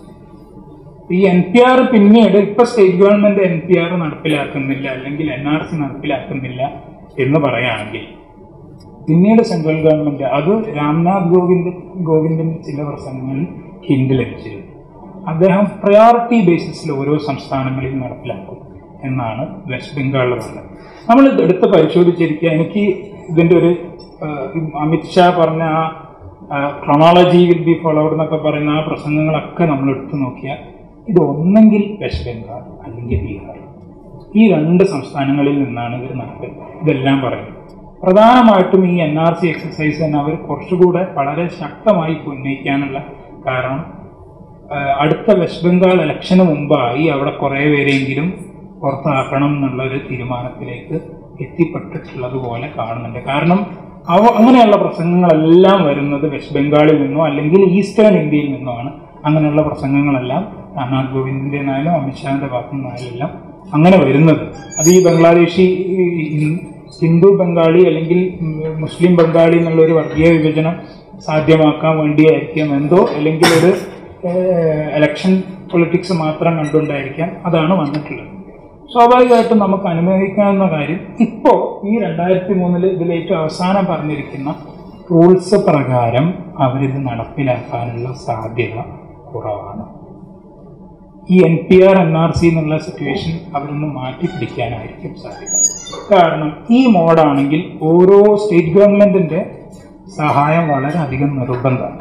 ഈ NPR പിന്നീട് ഇപ്പോൾ സ്റ്റേറ്റ് ഗവൺമെൻറ് NPR നടപ്പിലാക്കുന്നില്ല അല്ലെങ്കിൽ NRC നടപ്പിലാക്കുന്നില്ല എന്ന് പറയുകയാണെങ്കിൽ പിന്നീട് സെൻട്രൽ ഗവൺമെൻറ്, അത് രാംനാഥ് കോവിന്ദിൻ്റെ ചില പ്രസംഗങ്ങളിൽ ഹിന്റ് ലഭിച്ചിരുന്നു, അദ്ദേഹം പ്രയോറിറ്റി ബേസിസിൽ ഓരോ സംസ്ഥാനങ്ങളിൽ നടപ്പിലാക്കും എന്നാണ് വെസ്റ്റ് ബംഗാളിൽ പറഞ്ഞത്. നമ്മൾ എടുത്ത് പരിശോധിച്ചിരിക്കുക. എനിക്ക് ഇതിൻ്റെ ഒരു അമിത്ഷാ പറഞ്ഞ ആ ക്രോണോളജി വിൽ ബി ഫോളോഡ് എന്നൊക്കെ പറയുന്ന ആ പ്രസംഗങ്ങളൊക്കെ നമ്മൾ എടുത്തു നോക്കിയാൽ ഇത് ഒന്നെങ്കിൽ വെസ്റ്റ് ബംഗാൾ അല്ലെങ്കിൽ ബീഹാർ, ഈ രണ്ട് സംസ്ഥാനങ്ങളിൽ നിന്നാണ് ഇതെല്ലാം പറയുന്നത്. പ്രധാനമായിട്ടും ഈ NRC എക്സസൈസ് തന്നെ അവർ കുറച്ചുകൂടെ വളരെ ശക്തമായി ഉന്നയിക്കാനുള്ള കാരണം അടുത്ത വെസ്റ്റ് ബംഗാൾ ഇലക്ഷന് മുമ്പായി അവിടെ കുറേ പേരെങ്കിലും പുറത്താക്കണം എന്നുള്ളൊരു തീരുമാനത്തിലേക്ക് എത്തിപ്പെട്ടിട്ടുള്ളതുപോലെ കാണുന്നുണ്ട്. കാരണം അങ്ങനെയുള്ള പ്രസംഗങ്ങളെല്ലാം വരുന്നത് വെസ്റ്റ് ബംഗാളിൽ നിന്നോ അല്ലെങ്കിൽ ഈസ്റ്റേൺ ഇന്ത്യയിൽ നിന്നോ ആണ്. അങ്ങനെയുള്ള പ്രസംഗങ്ങളെല്ലാം രാംനാഥ് കോവിന്ദിൻ്റെനായാലും അമിത്ഷാവിൻ്റെ ഭാഗത്തു നിന്നായാലും എല്ലാം അങ്ങനെ വരുന്നത്. അത് ഈ ബംഗ്ലാദേശി ഹിന്ദു ബംഗാളി അല്ലെങ്കിൽ മുസ്ലിം ബംഗാളി എന്നുള്ളൊരു വർഗീയ വിഭജനം സാധ്യമാക്കാൻ വേണ്ടിയായിരിക്കാം എന്തോ, അല്ലെങ്കിൽ ഒരു ഇലക്ഷൻ പൊളിറ്റിക്സ് മാത്രം കണ്ടുകൊണ്ടായിരിക്കാം അതാണ് വന്നിട്ടുള്ളത്. സ്വാഭാവികമായിട്ടും നമുക്ക് അനുഭവിക്കാവുന്ന കാര്യം ഇപ്പോൾ ഈ 2003 ഇതിലേറ്റവും അവസാനം പറഞ്ഞിരിക്കുന്ന റൂൾസ് പ്രകാരം അവരിത് നടപ്പിലാക്കാനുള്ള സാധ്യത കുറവാണ്. ഈ NPR NRC എന്നുള്ള സിറ്റുവേഷൻ അവരൊന്ന് മാറ്റി പിടിക്കാനായിരിക്കും സാധ്യത. കാരണം ഈ മോഡാണെങ്കിൽ ഓരോ സ്റ്റേറ്റ് ഗവൺമെൻറ്റിൻ്റെ സഹായം വളരെയധികം നിർബന്ധമാണ്.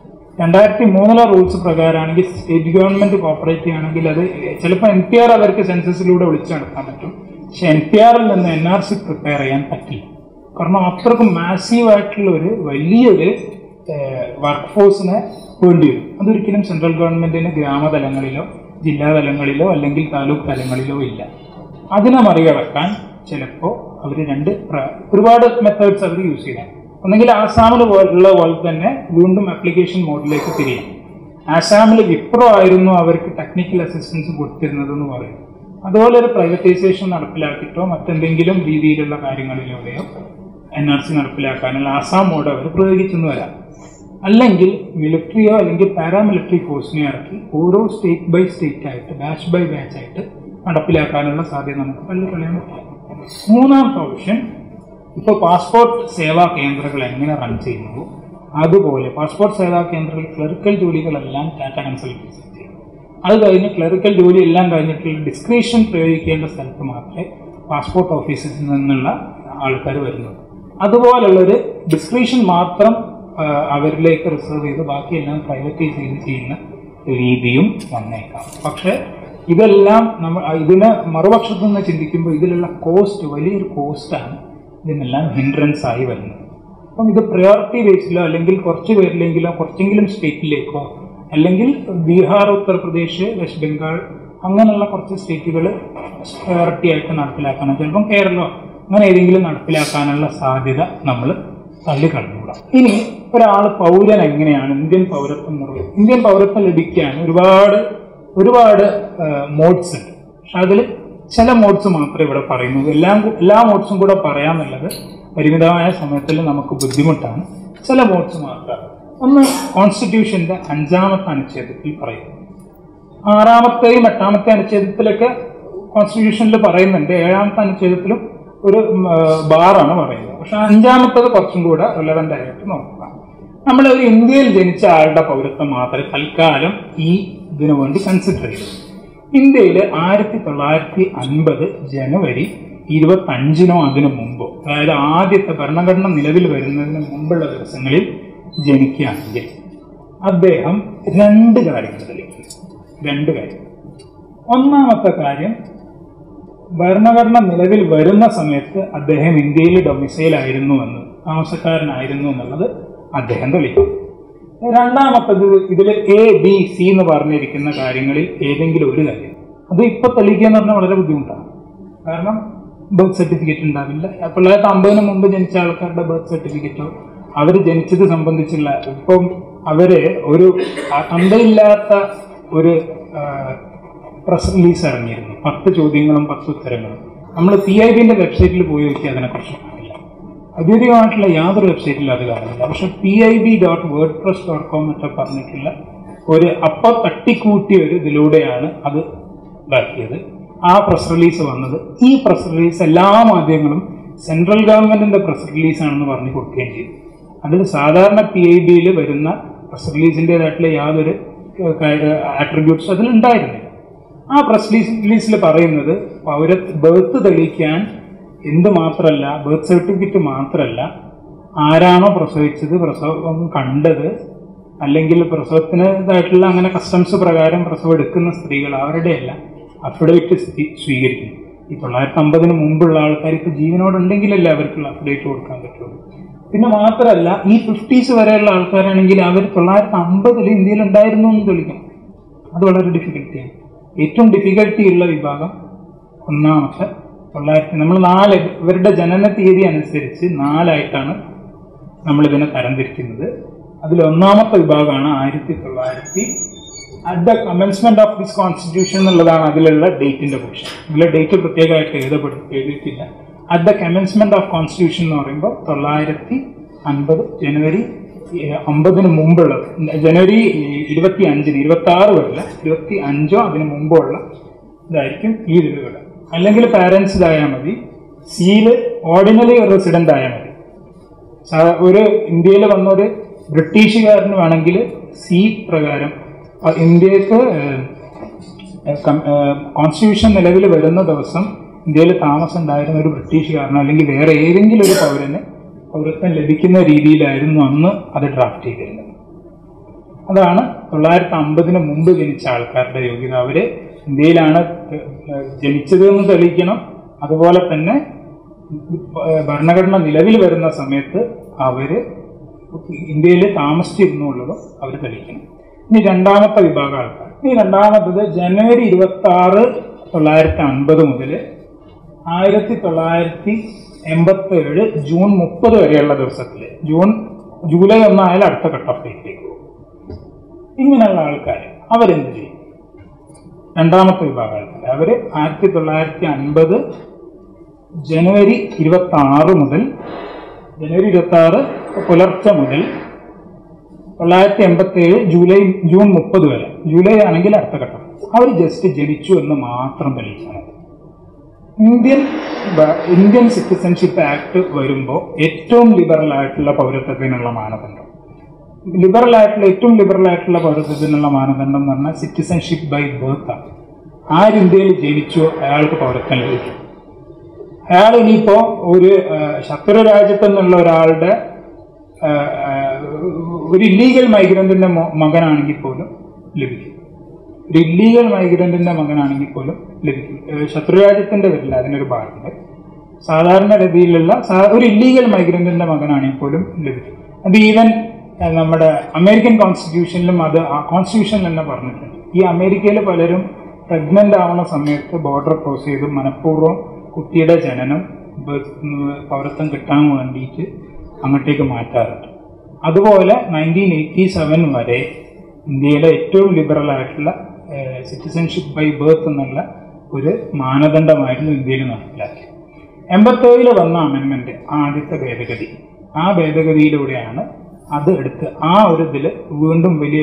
2003 റൂൾസ് പ്രകാരമാണെങ്കിൽ സ്റ്റേറ്റ് ഗവൺമെൻറ് കോപ്പറേറ്റ് ചെയ്യുകയാണെങ്കിൽ അത് ചിലപ്പോൾ NPR അവർക്ക് സെൻസസിലൂടെ വിളിച്ചു നടത്താൻ പറ്റും. പക്ഷെ NPRൽ നിന്ന് NRC പ്രിപ്പയർ ചെയ്യാൻ പറ്റില്ല. കാരണം അത്രക്കും മാസീവായിട്ടുള്ള ഒരു വലിയൊരു വർക്ക് ഫോഴ്സിനെ വേണ്ടി വരും. അതൊരിക്കലും സെൻട്രൽ ഗവൺമെൻറ്റിന് ഗ്രാമതലങ്ങളിലോ ജില്ലാ തലങ്ങളിലോ അല്ലെങ്കിൽ താലൂക്ക് തലങ്ങളിലോ ഇല്ല. അതിനെ മറികടക്കാൻ ചിലപ്പോൾ അവർ ഒരുപാട് മെത്തേഡ്സ് അവർ യൂസ് ചെയ്യണം. ഒന്നെങ്കിൽ ആസാമിൽ ഉള്ള പോലെ തന്നെ വീണ്ടും ആപ്ലിക്കേഷൻ മോഡിലേക്ക് തിരിയും. ആസാമിൽ വിപ്രോ ആയിരുന്നു അവർക്ക് ടെക്നിക്കൽ അസിസ്റ്റൻസ് കൊടുത്തിരുന്നതെന്ന് പറയും. അതുപോലെ ഒരു പ്രൈവറ്റൈസേഷൻ നടപ്പിലാക്കിയിട്ടോ മറ്റെന്തെങ്കിലും രീതിയിലുള്ള കാര്യങ്ങളിലൂടെയോ NRC നടപ്പിലാക്കാനുള്ള ആസാം മോഡ് അവർ പ്രയോഗിച്ചെന്ന് വരാം. അല്ലെങ്കിൽ മിലിറ്ററിയോ അല്ലെങ്കിൽ പാരാമിലിറ്ററി ഫോഴ്സിനെ ഇറക്കി ഓരോ സ്റ്റേറ്റ് ബൈ സ്റ്റേറ്റ് ആയിട്ട് ബാച്ച് ബൈ ബാച്ച് ആയിട്ട് നടപ്പിലാക്കാനുള്ള സാധ്യത നമുക്ക് കളയാൻ പറ്റില്ല. മൂന്നാമത്തെ ഓപ്ഷൻ, ഇപ്പോൾ പാസ്പോർട്ട് സേവാ കേന്ദ്രങ്ങൾ എങ്ങനെ റൺ ചെയ്യുന്നു അതുപോലെ പാസ്പോർട്ട് സേവാ കേന്ദ്രങ്ങൾ ക്ലറിക്കൽ ജോലികളെല്ലാം ടാറ്റ കൺസൾട്ടൻസി ചെയ്യും. അത് കഴിഞ്ഞ് ക്ലറിക്കൽ ജോലി എല്ലാം കഴിഞ്ഞിട്ടുള്ള ഡിസ്ക്രിപ്ഷൻ പ്രയോഗിക്കേണ്ട സ്ഥലത്ത് മാത്രമേ പാസ്പോർട്ട് ഓഫീസിൽ നിന്നുള്ള ആൾക്കാർ വരുന്നുള്ളൂ. അതുപോലുള്ളൊരു ഡിസ്ക്രിപ്ഷൻ മാത്രം അവരിലേക്ക് റിസർവ് ചെയ്ത് ബാക്കിയെല്ലാം പ്രൈവറ്റൈസ് ചെയ്ത് ചെയ്യുന്ന രീതിയും വന്നേക്കാം. പക്ഷേ ഇതെല്ലാം ഇതിനെ മറുപക്ഷത്തു നിന്ന് ചിന്തിക്കുമ്പോൾ ഇതിലുള്ള കോസ്റ്റ് വലിയൊരു കോസ്റ്റാണ് ഇതിനെല്ലാം ഹിൻഡ്രൻസ് ആയി വരുന്നത്. അപ്പം ഇത് പ്രയോറിറ്റി ബേസിലോ അല്ലെങ്കിൽ കുറച്ച് പേരിലെങ്കിലോ കുറച്ചെങ്കിലും സ്റ്റേറ്റിലേക്കോ അല്ലെങ്കിൽ ബീഹാർ, ഉത്തർപ്രദേശ്, വെസ്റ്റ് ബംഗാൾ അങ്ങനെയുള്ള കുറച്ച് സ്റ്റേറ്റുകൾ പ്രയോറിറ്റി ആയിട്ട് നടപ്പിലാക്കാനോ ചിലപ്പം കേരളമോ അങ്ങനെ ഏതെങ്കിലും നടപ്പിലാക്കാനുള്ള സാധ്യത നമ്മൾ തള്ളിക്കളഞ്ഞുകൂടാ. ഇനി ഒരാൾ പൗരൻ എങ്ങനെയാണ് ഇന്ത്യൻ പൗരത്വം നിർവഹിക്കുന്നത്? ഇന്ത്യൻ പൗരത്വം ലഭിക്കാൻ ഒരുപാട് മോഡ്സ് ഉണ്ട്. പക്ഷെ അതിൽ ചില മോഡ്സ് മാത്രമേ ഇവിടെ പറയുന്നുള്ളൂ. എല്ലാ മോഡ്സും കൂടെ പറയാമെന്നുള്ളത് പരിമിതമായ സമയത്തിൽ നമുക്ക് ബുദ്ധിമുട്ടാണ്. ചില മോഡ്സ് മാത്രമാണ്. ഒന്ന് കോൺസ്റ്റിറ്റ്യൂഷൻ്റെ 5ാമത്തെ അനുച്ഛേദത്തിൽ പറയുന്നു. 6ാമത്തെയും 8ാമത്തെ അനുച്ഛേദത്തിലൊക്കെ കോൺസ്റ്റിറ്റ്യൂഷനിൽ പറയുന്നുണ്ട്. 7ാമത്തെ അനുച്ഛേദത്തിലും ഒരു ബാറാണ് പറയുന്നത്. പക്ഷെ അഞ്ചാമത്തത് കുറച്ചും കൂടെ റിലവൻ്റ് ആയിട്ട് നോക്കുക. നമ്മൾ ഒരു ഇന്ത്യയിൽ ജനിച്ച ആളുടെ പൗരത്വം മാത്രമേ തൽക്കാലം ഈ ഇതിനു വേണ്ടി കൺസിഡർ ചെയ്തു. ഇന്ത്യയിൽ 1950 ജനുവരി 25 അതിനു മുമ്പോ, അതായത് ആദ്യത്തെ ഭരണഘടന നിലവിൽ വരുന്നതിന് മുമ്പുള്ള ദിവസങ്ങളിൽ ജനിക്കുകയാണെങ്കിൽ അദ്ദേഹം 2 കാര്യങ്ങൾ തെളിയിക്കും. 2 കാര്യം. ഒന്നാമത്തെ കാര്യം, ഭരണഘടന നിലവിൽ വരുന്ന സമയത്ത് അദ്ദേഹം ഇന്ത്യയിൽ ഡൊമിസൈലായിരുന്നുവെന്ന്, താമസക്കാരനായിരുന്നു എന്നുള്ളത് അദ്ദേഹം തെളിയിക്കും. രണ്ടാമത്തത്, ഇതിൽ ABC എന്ന് പറഞ്ഞിരിക്കുന്ന കാര്യങ്ങളിൽ ഏതെങ്കിലും ഒരു കാര്യം, അത് ഇപ്പൊ തെളിയിക്കുക എന്ന് പറഞ്ഞാൽ വളരെ ബുദ്ധിമുട്ടാണ്. കാരണം ബർത്ത് സർട്ടിഫിക്കറ്റ് ഉണ്ടാവില്ല. 1950 മുമ്പ് ജനിച്ച ആൾക്കാരുടെ ബർത്ത് സർട്ടിഫിക്കറ്റോ അവർ ജനിച്ചത് സംബന്ധിച്ചുള്ള, ഇപ്പം അവര് ഒരു തന്തയില്ലാത്ത ഒരു പ്രസ് റിലീസ് ഇറങ്ങിയിരുന്നു, 10 ചോദ്യങ്ങളും 10 ഉത്തരങ്ങളും. നമ്മൾ PIBന്റെ വെബ്സൈറ്റിൽ പോയി നോക്കി അതിനെക്കുറിച്ച് കാണില്ല. ഔദ്യോഗികമായിട്ടുള്ള യാതൊരു വെബ്സൈറ്റിലും അത് കാണില്ല. പക്ഷെ PIB.wordpress.com ഒക്കെ പറഞ്ഞിട്ടുള്ള ഒരു തട്ടിക്കൂട്ടിയ ഒരു ഇതിലൂടെയാണ് അത് ഇതാക്കിയത്. ആ പ്രസ് റിലീസ് വന്നത്. ഈ പ്രസ് റിലീസ് എല്ലാ മാധ്യമങ്ങളും സെൻട്രൽ ഗവൺമെന്റിന്റെ പ്രസ് റിലീസാണെന്ന് പറഞ്ഞു കൊടുക്കുകയും ചെയ്തു. അതിൽ സാധാരണ PIBയിൽ വരുന്ന പ്രസ് റിലീസിൻ്റെതായിട്ടുള്ള യാതൊരു ആട്രിബ്യൂട്ട്സ് അതിലുണ്ടായിരുന്നില്ല. ആ പ്രസ് റിലീസിൽ പറയുന്നത് ബർത്ത് തെളിയിക്കാൻ എന്ത് മാത്രമല്ല, ബർത്ത് സർട്ടിഫിക്കറ്റ് മാത്രമല്ല, ആരാണോ പ്രസവിച്ചത്, പ്രസവം കണ്ടത്, അല്ലെങ്കിൽ പ്രസവത്തിൻ്റെതായിട്ടുള്ള അങ്ങനെ കസ്റ്റംസ് പ്രകാരം പ്രസവം എടുക്കുന്ന സ്ത്രീകൾ, അവരുടെയല്ല അഫിഡവിറ്റ് സ്വീകരിക്കും. ഈ 1950 മുമ്പുള്ള ആൾക്കാർ ഇപ്പോൾ ജീവനോടുണ്ടെങ്കിലല്ലേ അവർക്കുള്ള അഫിഡവിറ്റ് കൊടുക്കാൻ പറ്റുള്ളൂ. പിന്നെ മാത്രമല്ല, ഈ 50s വരെയുള്ള ആൾക്കാരാണെങ്കിൽ അവർ 1950 ഇന്ത്യയിൽ ഉണ്ടായിരുന്നു എന്ന് തെളിയിക്കും. അത് വളരെ ഡിഫിക്കൽട്ടിയാണ്. ഏറ്റവും ഡിഫിക്കൽട്ടി ഉള്ള വിഭാഗം ഒന്നാമത്തെ 900, നമ്മൾ 4, ഇവരുടെ ജനന തീയതി അനുസരിച്ച് 4ആയിട്ടാണ് നമ്മളിതിനെ തരംതിരിക്കുന്നത്. അതിൽ ഒന്നാമത്തെ വിഭാഗമാണ് 1900 at the commencement of this constitution എന്നുള്ളതാണ് അതിലുള്ള ഡേറ്റിന്റെ പോർഷൻ. ഇതിലെ ഡേറ്റ് പ്രത്യേകമായിട്ട് എഴുതിയിട്ടില്ല. At the commencement of constitution എന്ന് പറയുമ്പോൾ 950 ജനുവരി 50 മുമ്പുള്ളത്, ജനുവരി 25, 26 വരില്ല, 25 അതിന് മുമ്പുള്ള ഇതായിരിക്കും ഈ ഇതിലുകൾ. അല്ലെങ്കിൽ പാരൻസ് ഇതായാൽ മതി, സിയിൽ ഓർഡിനറി റെസിഡന്റ് ആയാൽ മതി. ഒരു ഇന്ത്യയിൽ വന്നൊരു ബ്രിട്ടീഷുകാരന് വേണമെങ്കിൽ സി പ്രകാരം ഇന്ത്യക്ക് കോൺസ്റ്റിറ്റ്യൂഷൻ നിലവിൽ വരുന്ന ദിവസം ഇന്ത്യയിൽ താമസം ഉണ്ടായിരുന്ന ഒരു ബ്രിട്ടീഷുകാരനോ അല്ലെങ്കിൽ വേറെ ഏതെങ്കിലും ഒരു പൗരന് പൗരത്വം ലഭിക്കുന്ന രീതിയിലായിരുന്നു അന്ന് അത് ഡ്രാഫ്റ്റ് ചെയ്തിരുന്നത്. അതാണ് 950 മുമ്പ് ജനിച്ച ആൾക്കാരുടെ യോഗ്യത. അവര് ഇന്ത്യയിലാണ് ജനിച്ചത് എന്ന് തെളിയിക്കണം. അതുപോലെ തന്നെ ഭരണഘടന നിലവിൽ വരുന്ന സമയത്ത് അവര് ഇന്ത്യയിൽ താമസിച്ചിരുന്നുള്ളതും അവർ തെളിയിക്കണം. ഇനി രണ്ടാമത്തെ വിഭാഗം ആൾക്കാർ. ഈ രണ്ടാമത്തത് ജനുവരി 26, 1950 മുതൽ 1987 ജൂൺ 30 വരെയുള്ള ദിവസത്തിൽ, ജൂലൈ 1 ആയാലും അടുത്ത കട്ട് ഓഫ് ഡേറ്റിലേക്ക് പോകും. ഇങ്ങനെയുള്ള ആൾക്കാർ അവരെന്ത് ചെയ്യും? രണ്ടാമത്തെ വിഭാഗം ആൾക്കാർ അവർ 1950 ജനുവരി 26 മുതൽ, ജനുവരി 26 പുലർച്ചെ മുതൽ 987 ജൂൺ 30 വരെ, ജൂലൈ ആണെങ്കിൽ അടുത്ത ഘട്ടം, അവർ ജസ്റ്റ് ജനിച്ചു എന്ന് മാത്രം തെളിയിച്ചാൽ മതി. ഇന്ത്യൻ സിറ്റിസൺഷിപ്പ് ആക്ട് വരുമ്പോൾ ഏറ്റവും ലിബറൽ ആയിട്ടുള്ള പൗരത്വത്തിനുള്ള മാനദണ്ഡം, ഏറ്റവും ലിബറൽ ആയിട്ടുള്ള പൗരത്വത്തിനുള്ള മാനദണ്ഡം എന്ന് പറഞ്ഞാൽ സിറ്റിസൺഷിപ്പ് ബൈ ബർത്ത് ആണ്. ആര് ഇന്ത്യയിൽ ജനിച്ചോ അയാൾക്ക് പൗരത്വം ലഭിക്കും. അയാൾ ഇനിയിപ്പോൾ ഒരു ശത്രു രാജ്യത്തു നിന്നുള്ള ഒരാളുടെ ഒരു ഇല്ലീഗൽ മൈഗ്രന്റിന്റെ മകനാണെങ്കിൽ പോലും ലഭിക്കും. ഒരു ഇല്ലീഗൽ മൈഗ്രന്റിന്റെ മകനാണെങ്കിൽ പോലും ലഭിക്കും. ശത്രുരാജ്യത്തിന്റെ വരില്ല, അതിനൊരു ഭാഗമുണ്ട്. സാധാരണഗതിയിലുള്ള ഒരു ഇല്ലീഗൽ മൈഗ്രന്റിന്റെ മകനാണെങ്കിൽ പോലും ലഭിക്കും. അത് ഈവൻ നമ്മുടെ അമേരിക്കൻ കോൺസ്റ്റിറ്റ്യൂഷനിലും അത് കോൺസ്റ്റിറ്റ്യൂഷൻ തന്നെ പറഞ്ഞിട്ടുണ്ട്. ഈ അമേരിക്കയിൽ പലരും പ്രഗ്നന്റ് ആവുന്ന സമയത്ത് ബോർഡർ ക്രോസ് ചെയ്ത് മനഃപൂർവ്വം കുട്ടിയുടെ ജനനം പൗരത്വം കിട്ടാൻ വേണ്ടിയിട്ട് അങ്ങോട്ടേക്ക് മാറ്റാറുണ്ട്. അതുപോലെ 1987 വരെ ഇന്ത്യയിലെ ഏറ്റവും ലിബറൽ ആയിട്ടുള്ള സിറ്റിസൺഷിപ്പ് ബൈ ബർത്ത് എന്നുള്ള ഒരു മാനദണ്ഡമായിരുന്നു ഇന്ത്യയിൽ നടപ്പിലാക്കി. 87 വന്ന അമെൻമെന്റ്, ആദ്യത്തെ ഭേദഗതി, ആ ഭേദഗതിയിലൂടെയാണ് അത് എടുത്ത് ആ ഒരു ഇതിൽ വീണ്ടും വലിയ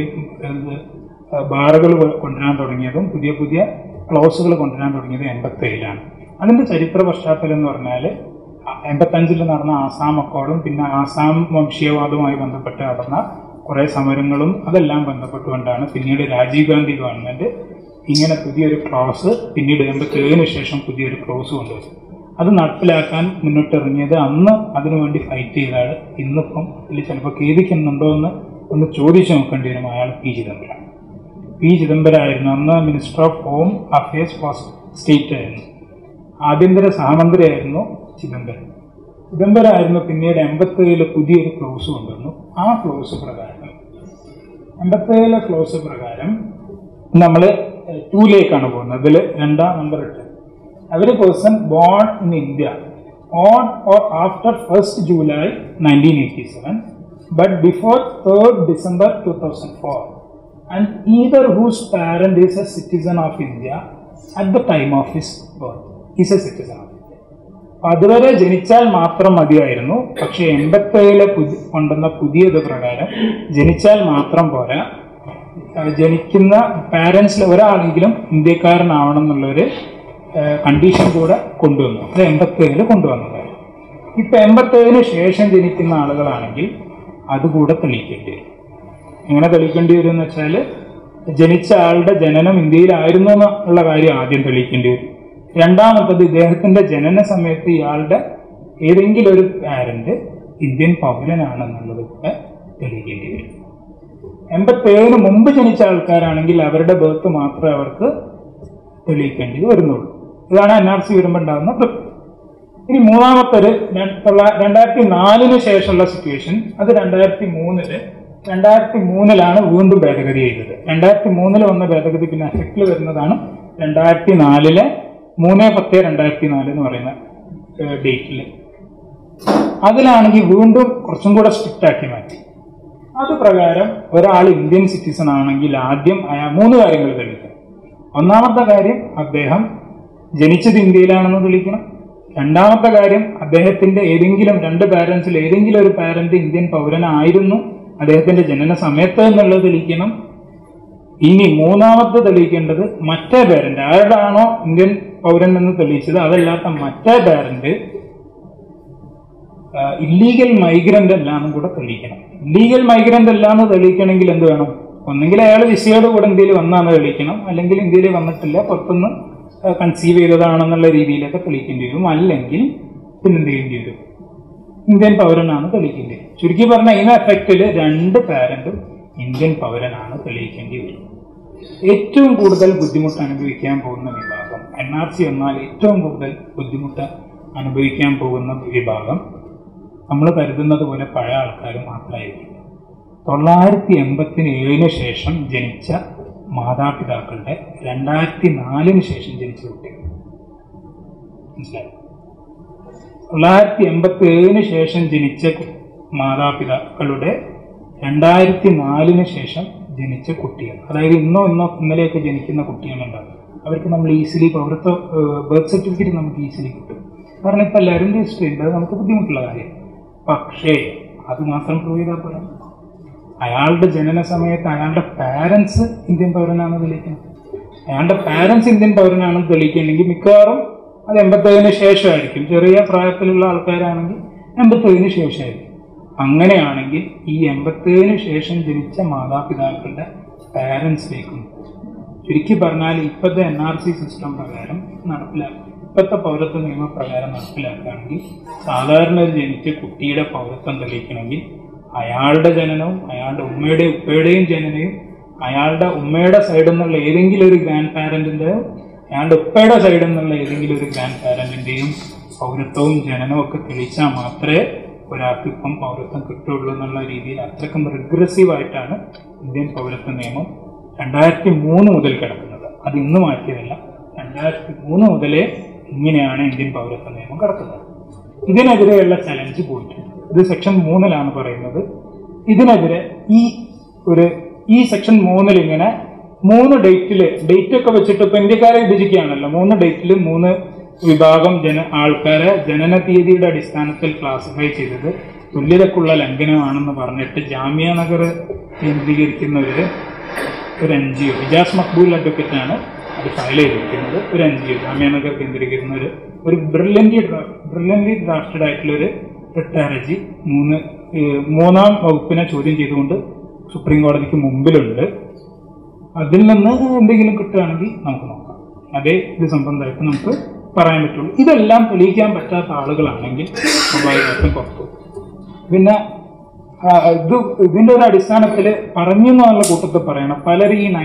ബാറുകൾ കൊണ്ടുവരാൻ തുടങ്ങിയതും പുതിയ പുതിയ ക്ലോസുകൾ കൊണ്ടുവരാൻ തുടങ്ങിയത് 87-ലാണ്. അതിൻ്റെ ചരിത്ര പശ്ചാത്തലം എന്ന് പറഞ്ഞാൽ 85 നടന്ന ആസാം അക്കോർഡും പിന്നെ ആസാം വംശീയവാദവുമായി ബന്ധപ്പെട്ട് നടന്ന കുറേ സമരങ്ങളും അതെല്ലാം ബന്ധപ്പെട്ടുകൊണ്ടാണ് പിന്നീട് രാജീവ് ഗാന്ധി ഗവൺമെൻറ് ഇങ്ങനെ പുതിയൊരു ക്ലോസ്, പിന്നീട് 87 ശേഷം പുതിയൊരു ക്ലോസ് കൊണ്ടുവരും. അത് നടപ്പിലാക്കാൻ മുന്നിട്ടിറങ്ങിയത് അന്ന് അതിനുവേണ്ടി ഫൈറ്റ് ചെയ്ത ആൾ ഇന്നിപ്പം ഇതിൽ ചിലപ്പോൾ ഖേദിക്കുന്നുണ്ടോ എന്ന് ഒന്ന് ചോദിച്ചു നോക്കേണ്ടി വരും. അയാൾ പി ചിദംബരം ആയിരുന്നു. അന്ന് minister of home affairs first state ആയിരുന്നു, ആഭ്യന്തര സഹമന്ത്രിയായിരുന്നു ചിദംബരം ആയിരുന്നു. പിന്നീട് 87 പുതിയൊരു ക്ലോസ് കൊണ്ടുവന്നു. ആ ക്ലോസ് പ്രകാരം 87 ക്ലോസ് പ്രകാരം നമ്മൾ 2ലേക്കാണ് പോകുന്നത്. അതിൽ 2ാം നമ്പർ ഇട്ട് every person born in India on or after 1st July 1987 but before 3rd December 2004 and either whose parent is a citizen of India at the time of his birth is a citizen of India. അതുവരെ ജനിച്ചാൽ മാത്രം മതിയായിരുന്നു. പക്ഷേ 87 കൊണ്ടുവന്ന പുതിയത് പ്രകാരം ജനിച്ചാൽ മാത്രം പോരാ, ജനിക്കുന്ന പാരൻസിൽ ഒരാളെങ്കിലും ഇന്ത്യക്കാരനാവണം എന്നുള്ളൊരു കണ്ടീഷൻ കൂടെ കൊണ്ടുവന്നു. അത് 87 കൊണ്ടുവന്നതാണ്. ഇപ്പം 87 ശേഷം ജനിക്കുന്ന ആളുകളാണെങ്കിൽ അതുകൂടെ തെളിയിക്കേണ്ടി വരും. എങ്ങനെ തെളിയിക്കേണ്ടി വരും എന്ന് വെച്ചാൽ, ജനിച്ച ആളുടെ ജനനം ഇന്ത്യയിലായിരുന്നു എന്നുള്ള കാര്യം ആദ്യം തെളിയിക്കേണ്ടി വരും. രണ്ടാമത്തത്, ഇദ്ദേഹത്തിൻ്റെ ജനന സമയത്ത് ഇയാളുടെ ഏതെങ്കിലും ഒരു പാരന്റ് ഇന്ത്യൻ പൗരനാണെന്നുള്ളത് കൂടെ തെളിയിക്കേണ്ടി വരും. 87 മുമ്പ് ജനിച്ച ആൾക്കാരാണെങ്കിൽ അവരുടെ ബർത്ത് മാത്രമേ അവർക്ക് തെളിയിക്കേണ്ടി വരുന്നുള്ളൂ. ഇതാണ് NRC വരുമ്പോൾ ഉണ്ടാകുന്ന പ്രക്രിയ. ഇനി മൂന്നാമത്തൊരു 2004 ശേഷമുള്ള സിറ്റുവേഷൻ. അത് 2003 വീണ്ടും ഭേദഗതി ചെയ്തത്. 2003 വന്ന ഭേദഗതി പിന്നെ എഫക്റ്റിൽ വരുന്നതാണ് 2004 3/10/2004 എന്ന് പറയുന്ന ഡേറ്റിൽ. അതിലാണെങ്കിൽ വീണ്ടും കുറച്ചും കൂടെ സ്ട്രിക്റ്റ് ആക്കി മാറ്റി. അത് പ്രകാരം ഒരാൾ ഇന്ത്യൻ സിറ്റിസൺ ആണെങ്കിൽ ആദ്യം 3 കാര്യങ്ങൾ തെളിയിക്കണം. ഒന്നാമത്തെ കാര്യം, അദ്ദേഹം ജനിച്ചത് ഇന്ത്യയിലാണെന്ന് തെളിയിക്കണം. രണ്ടാമത്തെ കാര്യം, അദ്ദേഹത്തിന്റെ ഏതെങ്കിലും 2 പാരന്റ്സിൽ ഏതെങ്കിലും ഒരു പാരന്റ് ഇന്ത്യൻ പൗരനായിരുന്നു അദ്ദേഹത്തിന്റെ ജനന സമയത്ത് എന്നുള്ളത് തെളിയിക്കണം. ഇനി മൂന്നാമത്തെ തെളിയിക്കേണ്ടത് മറ്റേ പാരന്റ്, ആരുടാണോ ഇന്ത്യൻ പൗരൻ എന്ന് തെളിയിച്ചത് അതല്ലാത്ത മറ്റേ പാരന്റ് ഇല്ലീഗൽ മൈഗ്രന്റ് അല്ലാന്നും കൂടെ തെളിയിക്കണം. ഇല്ലീഗൽ മൈഗ്രന്റ് അല്ലാന്ന് തെളിയിക്കണമെങ്കിൽ എന്ത് വേണം? ഒന്നെങ്കിൽ അയാൾ വിസയോട് കൂടെ ഇന്ത്യയിൽ വന്നാന്ന് തെളിയിക്കണം, അല്ലെങ്കിൽ ഇന്ത്യയിൽ വന്നിട്ടില്ല, പുറത്തുനിന്ന് കൺസീവ് ചെയ്തതാണെന്നുള്ള രീതിയിലൊക്കെ തെളിയിക്കേണ്ടി വരും. അല്ലെങ്കിൽ പിന്നെന്ത് ചെയ്യേണ്ടി വരും? ഇന്ത്യൻ പൗരനാണ് തെളിയിക്കേണ്ടി വരും. ചുരുക്കി പറഞ്ഞാൽ ഈ എഫക്റ്റിൽ 2 പാരന്റും ഇന്ത്യൻ പൗരനാണ് തെളിയിക്കേണ്ടി വരും. ഏറ്റവും കൂടുതൽ ബുദ്ധിമുട്ട് അനുഭവിക്കാൻ പോകുന്ന വിഭാഗം, NRC വന്നാൽ ഏറ്റവും കൂടുതൽ ബുദ്ധിമുട്ട് അനുഭവിക്കാൻ പോകുന്ന വിഭാഗം നമ്മൾ കരുതുന്നത് പോലെ പഴയ ആൾക്കാർ മാത്രമായിരിക്കും. 987 ശേഷം ജനിച്ച മാതാപിതാക്കളുടെ 2004 ശേഷം ജനിച്ച കുട്ടികൾ. മനസ്സിലായി? 987 ശേഷം ജനിച്ച മാതാപിതാക്കളുടെ 2004 ശേഷം ജനിച്ച കുട്ടികൾ, അതായത് ഇന്നലെയൊക്കെ ജനിക്കുന്ന കുട്ടികളുണ്ടാകും. അവർക്ക് നമ്മൾ ഈസിലി ബർത്ത് സർട്ടിഫിക്കറ്റ് നമുക്ക് ഈസിലി കിട്ടും. കാരണം ഇപ്പം എല്ലാവരും രജിസ്റ്റർ ചെയ്യേണ്ടത് നമുക്ക് ബുദ്ധിമുട്ടുള്ള കാര്യം. പക്ഷേ അത് മാത്രം പ്രൂവ് ചെയ്താൽ പോരാ. അയാളുടെ ജനന സമയത്ത് അയാളുടെ പാരൻസ് ഇന്ത്യൻ പൗരനാണെന്ന് തെളിയിക്കണം. അയാളുടെ പാരൻസ് ഇന്ത്യൻ പൗരനാണെന്ന് തെളിയിക്കണമെങ്കിൽ മിക്കവാറും അത് 87 ശേഷമായിരിക്കും. ചെറിയ പ്രായത്തിലുള്ള ആൾക്കാരാണെങ്കിൽ 87 ശേഷമായിരിക്കും. അങ്ങനെയാണെങ്കിൽ ഈ 87 ശേഷം ജനിച്ച മാതാപിതാക്കളുടെ പാരൻസിലേക്കും, ചുരുക്കി പറഞ്ഞാൽ ഇപ്പോഴത്തെ NRC സിസ്റ്റം പ്രകാരം ഇപ്പോഴത്തെ പൗരത്വ നിയമപ്രകാരം നടപ്പിലാക്കുകയാണെങ്കിൽ സാധാരണ ജനിച്ച കുട്ടിയുടെ പൗരത്വം തെളിയിക്കണമെങ്കിൽ അയാളുടെ ജനനവും അയാളുടെ ഉമ്മയുടെയും ഉപ്പയുടെയും ജനനവും അയാളുടെ ഉമ്മയുടെ സൈഡിൽ നിന്നുള്ള ഏതെങ്കിലും ഒരു ഗ്രാൻഡ് പാരന്റിൻ്റെയോ അയാളുടെ ഉപ്പയുടെ സൈഡിൽ നിന്നുള്ള ഏതെങ്കിലും ഒരു ഗ്രാൻഡ് പാരന്റിൻ്റെയും പൗരത്വവും ജനനവും ഒക്കെ തെളിയിച്ചാൽ മാത്രമേ ഒരാൾക്ക് ഇപ്പം പൗരത്വം കിട്ടുള്ളൂ എന്നുള്ള രീതിയിൽ അത്രയ്ക്കും റിഗ്രസീവായിട്ടാണ് ഇന്ത്യൻ പൗരത്വ നിയമം 2003 മുതൽ കിടക്കുന്നത്. അത് ഇന്ന് മാറ്റിയതല്ല, 2003 മുതലേ ഇങ്ങനെയാണ് ഇന്ത്യൻ പൗരത്വ നിയമം കിടക്കുന്നത്. ഇതിനെതിരെയുള്ള ചലഞ്ച് പോയിട്ടുണ്ട്. ഇത് സെക്ഷൻ 3 പറയുന്നത്. ഇതിനെതിരെ ഈ സെക്ഷൻ 3 ഇങ്ങനെ 3 ഡേറ്റൊക്കെ വെച്ചിട്ട് ഇപ്പൊ ഇന്ത്യക്കാരെ വിഭജിക്കുകയാണല്ലോ. 3 ഡേറ്റിൽ 3 വിഭാഗം ആൾക്കാരെ ജനന തീയതിയുടെ അടിസ്ഥാനത്തിൽ ക്ലാസിഫൈ ചെയ്തത് തുല്യതക്കുള്ള ലംഘനമാണെന്ന് പറഞ്ഞിട്ട് ജാമിയ നഗർ കേന്ദ്രീകരിക്കുന്ന ഒരു NGO, ഇജാസ് മക്ബൂൽ അഡ്വക്കേറ്റാണ് ഇത് ഫയൽ ചെയ്തിരിക്കുന്നത് ഒരു NGO ജാമ്യാനഗർ കേന്ദ്രീകരിക്കുന്ന ഒരു ബ്രില്യൻ്റ് ഡ്രാഫ്റ്റഡ് ആയിട്ടുള്ളൊരു റിട്ട് ഹർജി മൂന്നാം വകുപ്പിനെ ചോദ്യം ചെയ്തുകൊണ്ട് സുപ്രീം കോടതിക്ക് മുമ്പിലുണ്ട്. അതിൽ നിന്ന് എന്തെങ്കിലും കിട്ടുകയാണെങ്കിൽ നമുക്ക് നോക്കാം. അതേ ഇത് സംബന്ധമായിട്ട് നമുക്ക് പറയാൻ പറ്റുള്ളൂ. ഇതെല്ലാം തെളിയിക്കാൻ പറ്റാത്ത ആളുകളാണെങ്കിൽ സ്വാഭാവികമായിട്ടും പുറത്തു. പിന്നെ ഇതിൻ്റെ ഒരു അടിസ്ഥാനത്തിൽ പറഞ്ഞു എന്നുള്ള കൂട്ടത്തിൽ പറയണം, പലരും ഈ